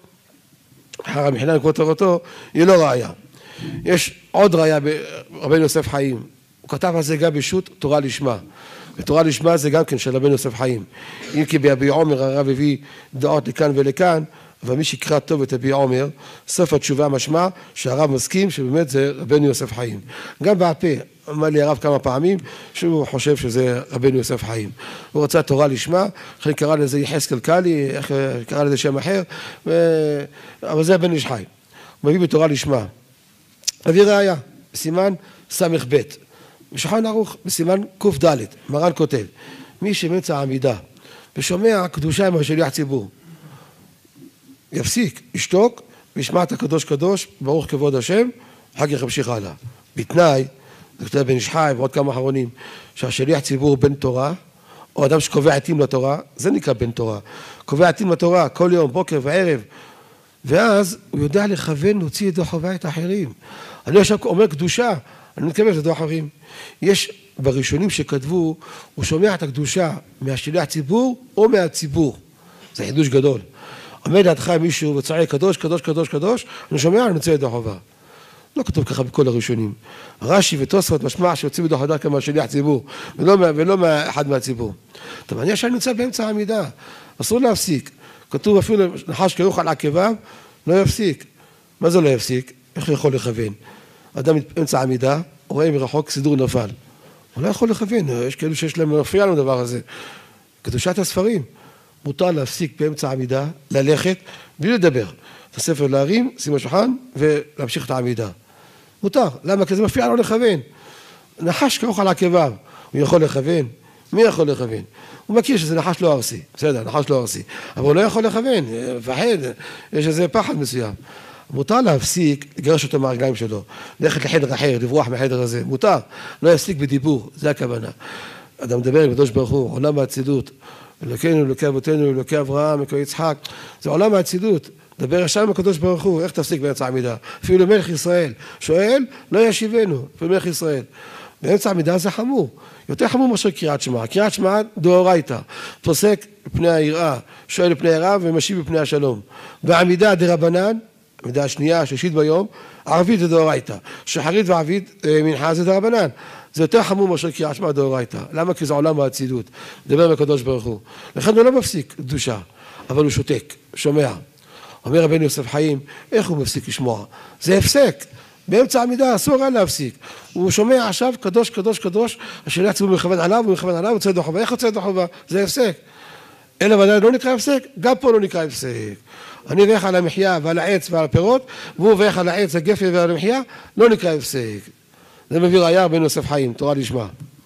אחר המחילה לקרוא תורתו, היא לא ראיה. יש עוד ראיה ברבנו יוסף חיים. הוא כתב על זה גם בשו"ת תורה לשמה. ותורה לשמה זה גם כן של רבנו יוסף חיים. אם כי ביביע עומר הרב הביא דעות לכאן ולכאן, אבל מי שיקרא טוב את יביע עומר, סוף התשובה משמע שהרב מסכים שבאמת זה רבנו יוסף חיים. גם בהפה, אמר לי הרב כמה פעמים, שהוא חושב שזה רבנו יוסף חיים. הוא רצה תורה לשמה, אחרי קרא לזה יחזקאל קאלי, קרא לזה שם אחר, אבל זה בן איש חי. הוא מביא בתורה לשמה. מביא ראיה, בסימן סמך ב' בשולחן ערוך, בסימן קד, מרן כותב, מי שבאמצע העמידה ושומע קדושה עם השליח ציבור, יפסיק, ישתוק, וישמע את הקדוש קדוש, ברוך כבוד השם, אחר כך ימשיך הלאה. בתנאי, זה כתוב בן איש חי ועוד כמה אחרונים, שהשליח ציבור בן תורה, או אדם שקובע עתים לתורה, זה נקרא בן תורה. קובע עתים לתורה כל יום, בוקר וערב, ואז הוא יודע לכוון, להוציא ידו חובה את האחרים. אני עכשיו אומר קדושה, אני מתכוון לדו אחרים. יש בראשונים שכתבו, הוא שומע את הקדושה מהשליח ציבור או מהציבור. זה חידוש גדול. עומד לידך מישהו וצועק קדוש, קדוש, קדוש, קדוש, אני שומע, אני מוצא ידו חובה. לא כתוב ככה בכל הראשונים. רש"י ותוספות משמע שיוצאים ידו חובה כמה שליח ציבור, ולא מאחד מהציבור. טוב, אני עכשיו נמצא באמצע העמידה, אסור להפסיק. כתוב אפילו נחש כרוך על עקביו, לא יפסיק. מה זה לא יפסיק? איך הוא יכול לכוון? אדם באמצע העמידה, רואה מרחוק סידור נפל. הוא לא יכול לכוון, יש כאלו שיש להם מפריע לנו דבר הזה. קדושת הספרים, מותר להפסיק באמצע העמידה, ללכת, בלי לדבר. את הספר להרים, שים השולחן, ולהמשיך את העמידה. מותר, למה? כי זה מפריע לו לכוון. נחש כרוך על עקביו, הוא יכול לכוון? מי יכול לכוון? הוא מכיר שזה נחש לא ארסי, בסדר, נחש לא ארסי, אבל הוא לא יכול לכוון, מפחד, יש איזה פחד מסוים. מותר להפסיק, לגרש אותו מהרגליים שלו, ללכת לחדר אחר, לברוח מהחדר הזה, מותר, לא יפסיק בדיבור, זה הכוונה. אדם מדבר עם הקדוש ברוך הוא, עולם האצילות, אלוקינו, אלוקי אבותינו, אלוקי אברהם, אלוקי יצחק, זה עולם האצילות, דבר ישר עם הקדוש ברוך הוא, איך תפסיק באמצע העמידה? אפילו מלך ישראל, שואל, לא ישיבנו, אפילו מלך ישראל. באמצע העמידה זה חמור, יותר חמור מאשר קריאת שמע. קריאת שמע דאורייתא, פוסק בפני היראה, שואל בפני היראה ומשיב בפני השלום. בעמידה דרבנן, עמידה השנייה, השלישית ביום, ערבית זה דאורייתא, שחרית וערבית מנחה זה דרבנן. זה יותר חמור מאשר קריאת שמע דאורייתא. למה? כי זה עולם האצילות, דבר עם הקדוש ברוך הוא. לכן הוא לא מפסיק קדושה, אבל הוא שותק, שומע. אומר רבנו יוסף חיים, איך הוא מפסיק לשמוע? זה הפסק. באמצע העמידה אסור היה להפסיק. הוא שומע עכשיו קדוש, קדוש, קדוש, השליח ציבור מכוון עליו, הוא מכוון עליו, יוצא ידו חובה. איך יוצא ידו חובה? זה הפסק. אלא ודאי לא נקרא הפסק, גם פה לא נקרא הפסק. אני אברך על המחיה ועל העץ ועל הפירות, והוא אברך על העץ, הגפן ועל המחיה, לא נקרא הפסק. זה מביא ראיה רבנו יוסף חיים, תורה לשמה.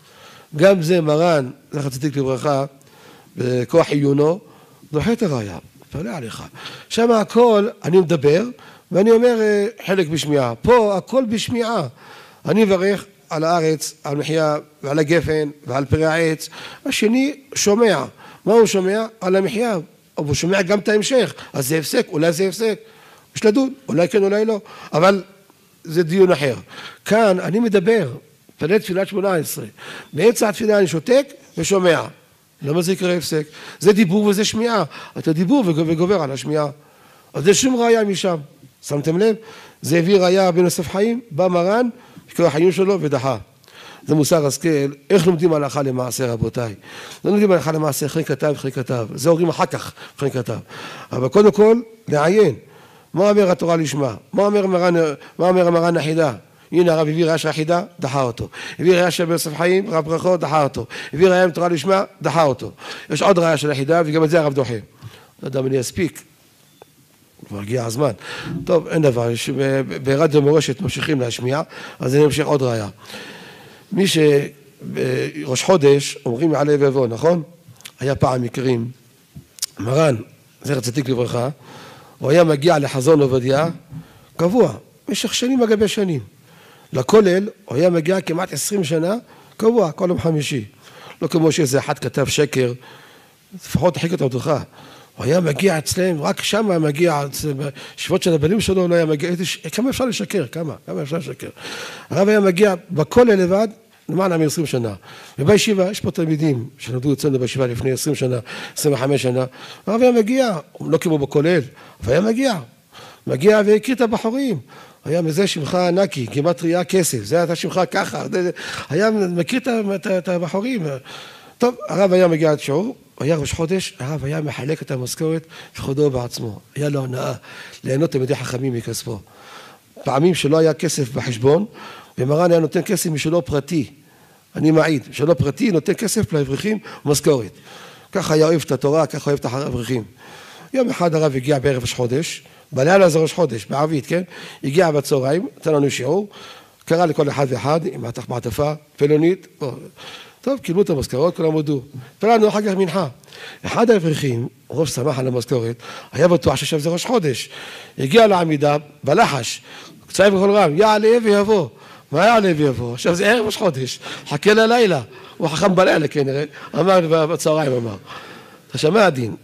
גם זה מרן, זכר צדיק לברכה, בכוח עיונו, דוחה את הראיה. תפלא עליך. שם הכל, אני מדבר, ואני אומר חלק בשמיעה. פה הכל בשמיעה. אני מברך על הארץ, על מחיה ועל הגפן ועל פרי העץ. השני שומע. מה הוא שומע? על המחיה. הוא שומע גם את ההמשך. אז זה הפסק, אולי זה הפסק. יש לדון, אולי כן, אולי לא. אבל זה דיון אחר. כאן אני מדבר, פלל תפילת 18. באמצע התפילה אני שותק ושומע. למה זה יקרה הפסק? זה דיבור וזה שמיעה. אתה דיבור וגובר על השמיעה. אז זה שום ראיה משם. שמתם לב? זה הביא ראיה בן יוסף חיים, בא מרן, כל החיים שלו ודחה. זה מוסר השכל. איך לומדים הלכה למעשה, רבותיי? לא לומדים הלכה למעשה, אחרי כתב. זה אומרים אחר כך, אחרי כתב. אבל קודם כל, לעיין. מה אומר התורה לשמה? מה אומר מרן החידה? הנה הרב הביא ראיה של החידה, דחה אותו. הביא ראיה של בן יוסף חיים, רב ברכות, דחה אותו. הביא ראיה מתורה לשמה, דחה אותו. יש עוד ראיה של החידה, וגם את זה הרב דוחה. לא יודע אם אני אספיק. כבר הגיע הזמן. טוב, אין דבר. ברדיו מורשת ממשיכים להשמיע, אז אני אמשיך עוד ראיה. מי שראש חודש אומרים יעלה ויבוא, נכון? היה פעם מקרים. מרן, זכר צדיק לברכה, הוא היה מגיע לחזון עובדיה, קבוע, במשך שנים אגבי שנים. לכולל, הוא היה מגיע כמעט 20 שנה, קבוע, כל יום חמישי. לא כמו שאיזה אחד כתב שקר, לפחות תחיק אותו אותך. הוא היה מגיע אצלם, רק שם מגיע, בשבועות של הבנים שלו, לא היה מגיע, כמה אפשר לשקר, כמה אפשר לשקר. הרב היה מגיע בכולל לבד, למעלה מ-20 שנה. ובישיבה, יש פה תלמידים שנולדו אצלנו בישיבה לפני 20 שנה, 25 שנה. הרב היה מגיע, לא כמו בכולל, אבל היה מגיע והכיר את הבחורים. היה מזה שמך נקי, גימטריה כסף, זה היה שמך ככה, היה מכיר את הבחורים. טוב, הרב היה מגיע עד שיעור, היה ראש חודש, הרב היה מחלק את המשכורת בכבודו בעצמו. היה לו הנאה ליהנות תלמידי חכמים מכספו. פעמים שלא היה כסף בחשבון, ומרן היה נותן כסף משלו פרטי. אני מעיד, משלו פרטי נותן כסף לאברכים ומשכורת. ככה היה אוהב את התורה, ככה אוהב את האברכים. יום אחד הרב הגיע בערב ראש חודש, בלילה זה ראש חודש, בערבית, כן? הגיע בצהריים, נתן לנו שיעור, קרא לכל אחד ואחד, עם מעטפה, פלונית, טוב, קיבלו את המשכורת, כולם הודו. פלנו אחר כך מנחה. אחד האברכים, רוב שמח על המשכורת, היה בטוח ששם זה ראש חודש. הגיע לעמידה, בלחש, צעק בכל רם, יעלה ויבוא. מה יעלה ויבוא? עכשיו זה ערב ראש חודש, חכה ללילה. הוא חכם בלילה כנראה, אמר בצהריים, אמר. אתה שמע הדין.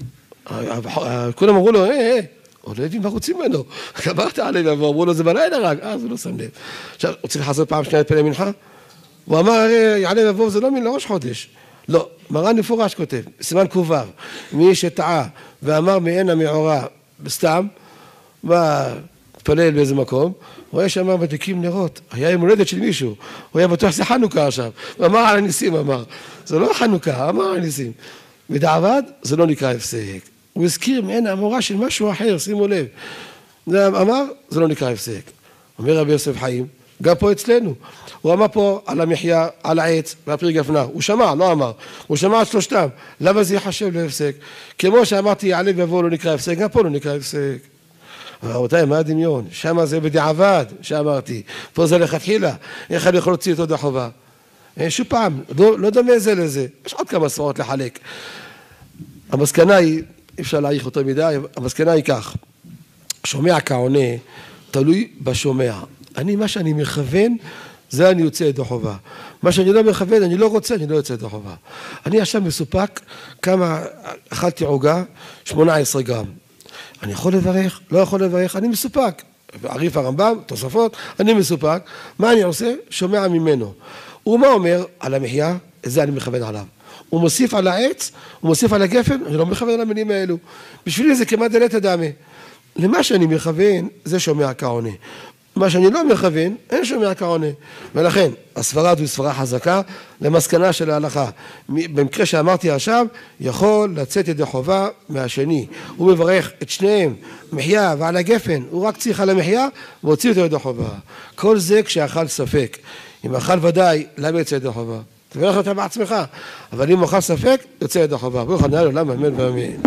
כולם אמרו לו, הוא לא יודעים מה רוצים ממנו. אמרת עלי ויבוא, אמרו לו, זה בלילה רק. אז הוא לא שם לב. עכשיו, הוא צריך לחזור פעם שנייה לפני מנחה? הוא אמר, יעלה ויבוא, זה לא מן לראש חודש. לא, מרן מפורש כותב, סימן קובר, מי שטעה ואמר מעין המעורה בסתם, בא תפלל באיזה מקום, הוא היה שם מדליקים נרות, היה יום הולדת של מישהו, הוא היה בטוח שזה חנוכה עכשיו, הוא אמר על הניסים, אמר, זה לא חנוכה, אמר על הניסים. בדיעבד, זה לא נקרא הפסק. הוא הזכיר מעין המעורה של משהו אחר, שימו לב. אמר, זה לא נקרא הפסק. אומר רבי יוסף חיים, גם פה אצלנו. הוא אמר פה על המחיה, על העץ, והפרי גפנה. הוא שמע, לא אמר. הוא שמע את שלושתם. למה זה יחשב להפסק? כמו שאמרתי, יעלה ויבוא לא נקרא הפסק, גם פה לא נקרא הפסק. רבותיי, מה הדמיון? שם זה בדיעבד, שאמרתי. פה זה לכתחילה. איך אני יכול להוציא אותו ידי חובה? שוב פעם, לא דומה זה לזה. יש עוד כמה ספרות לחלק. המסקנה היא, אפשר להעריך אותו מדי, המסקנה היא כך. שומע כעונה, תלוי בשומע. מה שאני מכוון, זה אני יוצא ידי חובה. מה שאני לא מכוון, אני לא רוצה, אני לא יוצא ידי חובה. אני עכשיו מסופק כמה, אכלתי עוגה, 18 גרם. אני יכול לברך, לא יכול לברך, אני מסופק. עריף הרמב"ם, תוספות, אני מסופק. מה אני עושה? שומע ממנו. ומה אומר על המחיה? את זה אני מכוון עליו. הוא מוסיף על העץ, הוא מוסיף על הגפן, אני לא מכוון על המילים האלו. בשבילי זה כמעט דלת אדמה. למה שאני מכוון, זה שומע כעונה. מה שאני לא מכוון, אין שומע כעונה. ולכן, הסברה הזו היא סברה חזקה למסקנה של ההלכה. במקרה שאמרתי עכשיו, יכול לצאת ידי חובה מהשני. הוא מברך את שניהם, מחיה ועל הגפן, הוא רק צריך על המחיה, והוציא אותו ידי חובה. כל זה כשאכל ספק. אם אכל ודאי, למה יצא ידי חובה? תברך אותה בעצמך. אבל אם אכל ספק, יוצא ידי חובה. ברוך ה' לעולם אמן ואמן.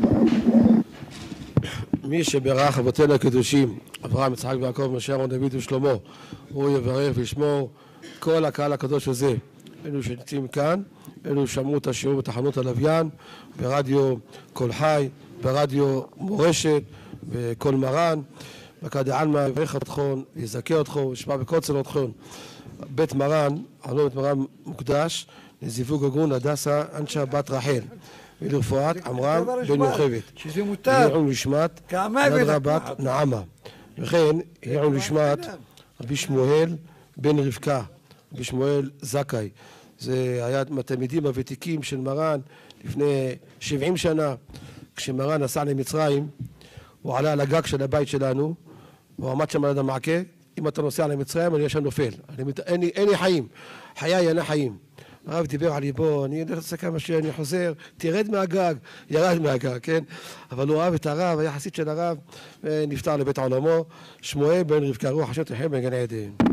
מי שברך אבותינו הקדושים, אברהם, יצחק ויעקב, משה, אהרון, דוד ושלמה, הוא יברך וישמור כל הקהל הקדוש הזה. אלו שנמצאים כאן, אלו שמעו את השיעור בתחנות הלוויין, ברדיו קול חי, ברדיו מורשת, בקול מרן, וכא דעלמא יברך אתכון ויזכה אתכו וישמע בקוצר אתכון. בית מרן, עלו בית מרן מוקדש לזיווג הגון הדסה אנשה בת רחל ולרפואת עמרם בן יוכבד. שזה מותר. לעילוי נשמת נדרה בת נעמה. וכן לעילוי נשמת רבי שמואל בן רבקה, רבי שמואל זכאי. זה היה מהתלמידים הוותיקים של מרן לפני 70 שנה. כשמרן נסע למצרים, הוא עלה על הגג של הבית שלנו, הוא עמד שם על יד המעקה. אם אתה נוסע למצרים, אני ישר נופל. אין לי חיים. חיי אינה חיים. הרב דיבר על ליבו, אני הולך לעשות כמה שאני חוזר, תרד מהגג, ירד מהגג, כן? אבל הוא אהב את הרב, היה חסיד של הרב, ונפטר לבית עולמו, שמואל בן רבקה, רוח השם תחיה בגן עדן.